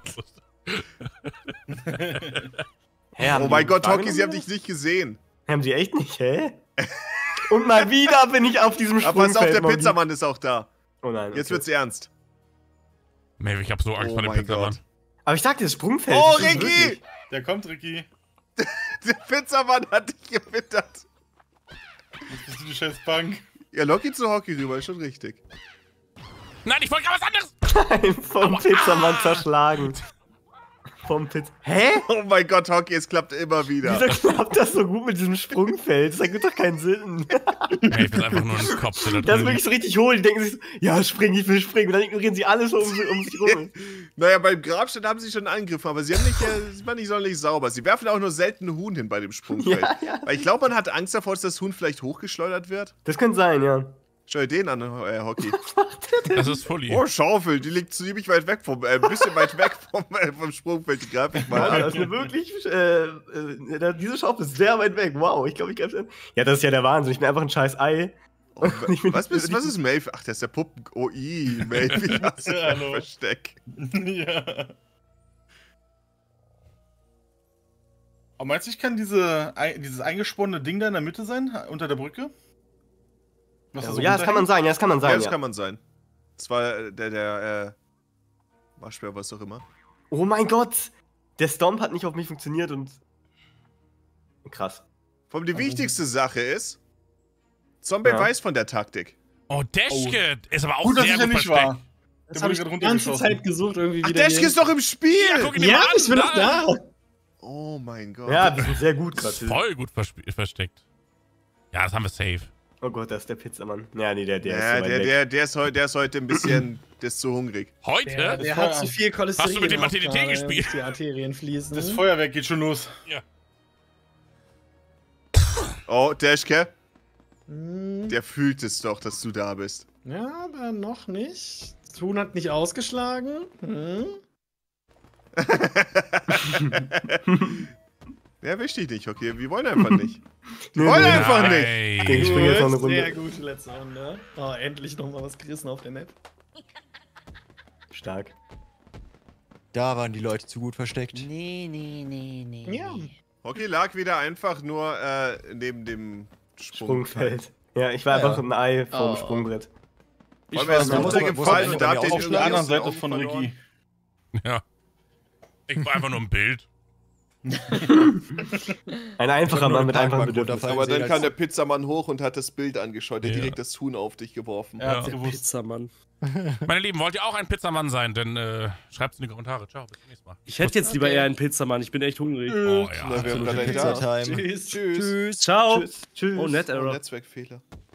Hä, haben Oh die mein Gott, wahrgenommen Hockey, sie haben oder dich nicht gesehen. was? Haben die echt nicht, hä? Und mal wieder bin ich auf diesem Aber pass auf, Sprungfeld. der Moggi. Pizzamann ist auch da. Oh nein. Jetzt okay. wird's ernst. Maeve, ich hab so Angst Oh vor dem mein Pizzamann. Gott. Aber ich sagte, das Sprungfeld. Oh, das ist Ricky! wirklich- Der kommt, Ricky. Der Pizzamann hat dich gewittert. Jetzt bist du die scheiß Bank. Ja, lock ihn zu Hockey rüber, ist schon richtig. Nein, ich wollte gerade was anderes. Vom Pizzamann zerschlagen. Vom Pizza. Hä? Oh mein Gott, Hockey, es klappt immer wieder. Wieso klappt das so gut mit diesem Sprungfeld? Das ergibt doch keinen Sinn. Maeve ist einfach nur ein Kopf, der da Das ist drin wirklich liegt. so richtig hohl. Die denken sich so, ja, spring, ich will springen. Und dann ignorieren sie alles um, um sich rum. Naja, beim Grabstein haben sie schon angegriffen, aber sie haben nicht, äh, sie waren nicht sonderlich sauber. Sie werfen auch nur selten ein Huhn hin bei dem Sprungfeld. Ja, ja. Weil ich glaube, man hat Angst davor, dass das Huhn vielleicht hochgeschleudert wird. Das könnte sein, ja. Schau dir den an, äh, Hockey. Das ist Fully. Oh, Schaufel, die liegt ziemlich weit weg vom, äh, ein bisschen weit weg vom, äh, vom Sprungfeld. Die greif ich mal Wow, an. das ist eine wirklich, äh, äh, diese Schaufel ist sehr weit weg. Wow, ich glaube, ich greif's an. Ja, das ist ja der Wahnsinn. Ich bin einfach ein scheiß Ei. Oh, Ich bin- was, bist, was ist Maeve? Ach, das ist der Puppen... Oh, i, Maeve, ich hasse Ja, dein hallo. Versteck. Ja. Aber meinst du, ich kann diese, ei- dieses eingesponnene Ding da in der Mitte sein, unter der Brücke? Was da so Ja, das kann man runterhängt? sein. Ja, das kann man Ja, sein. das Ja. kann man sein. Das war äh, der, der, äh... Waschbär, was auch immer. Oh mein Gott. Der Stomp hat nicht auf mich funktioniert und... Krass. Vor allem die wichtigste Sache ist, Zombie Ja. weiß von der Taktik. Oh, Deschke ist aber auch Gut, dass sehr ich ja gut nicht versteckt. war. Das Der habe wurde ich gerade die ganze runtergeschossen. Zeit gesucht, irgendwie Ach, wieder. Deschke hier- ist doch im Spiel! Ja, guck ihn dir Ja, mal an. ich bin doch da. Oh mein Gott. Ja, wir sind sehr gut gerade. Voll gut versp- versteckt. Ja, das haben wir safe. Oh Gott, das ist der Pizzamann. Ja, nee, der, der Ja, ist so weit der, weg. der, der, ist heute, der ist heute ein bisschen, der ist zu hungrig. Heute? Der, der war- hat zu viel Cholesterin. Hast du mit dem auch mal T D T gerade, gespielt? bis Die Arterien fließen. Das Feuerwerk geht schon los. Oh, Deschke, Hm, der fühlt es doch, dass du da bist. ja, aber noch nicht. Thun hat nicht ausgeschlagen. Hm? Ja, wichtig nicht, okay? Wir wollen einfach nicht. Wir Nee, wollen nee. einfach nicht. Ey. Ich springe jetzt noch eine Gut, Runde. Sehr gute letzte Runde. Oh, endlich nochmal was gerissen auf der Map. Stark. Da waren die Leute zu gut versteckt. Nee, nee, nee, nee. Ja. Okay, lag wieder einfach nur äh, neben dem Sprung. Sprungfeld. Ja, ich war einfach ein Ei vom Oh. Sprungbrett. Wollen wir jetzt da muss man- muss runtergefallen man und da habt ihr auf den Auf irgendwie der anderen aus den Seite Augen von verloren? Ricky. Ja. Ich war einfach nur ein Bild. Ein einfacher nur Mann mit eine einfachen Parkbank Bedürfnissen. runterfallen. Aber dann sehen kam als- der Pizzamann hoch und hat das Bild angeschaut, der Ja. direkt das Huhn auf dich geworfen. Er hat's Ja. gewusst. Pizzamann. Meine Lieben, wollt ihr auch ein Pizzamann sein? Denn äh, schreibt es in die Kommentare. Ciao, bis zum nächsten Mal. Ich hätte jetzt lieber eher einen Pizzamann, ich bin echt hungrig. Oh ja. Na, wir haben gerade einen Pizza da. Time. Tschüss. Tschüss. Ciao. Tschüss. Tschüss. Oh, Net Error. Netzwerkfehler.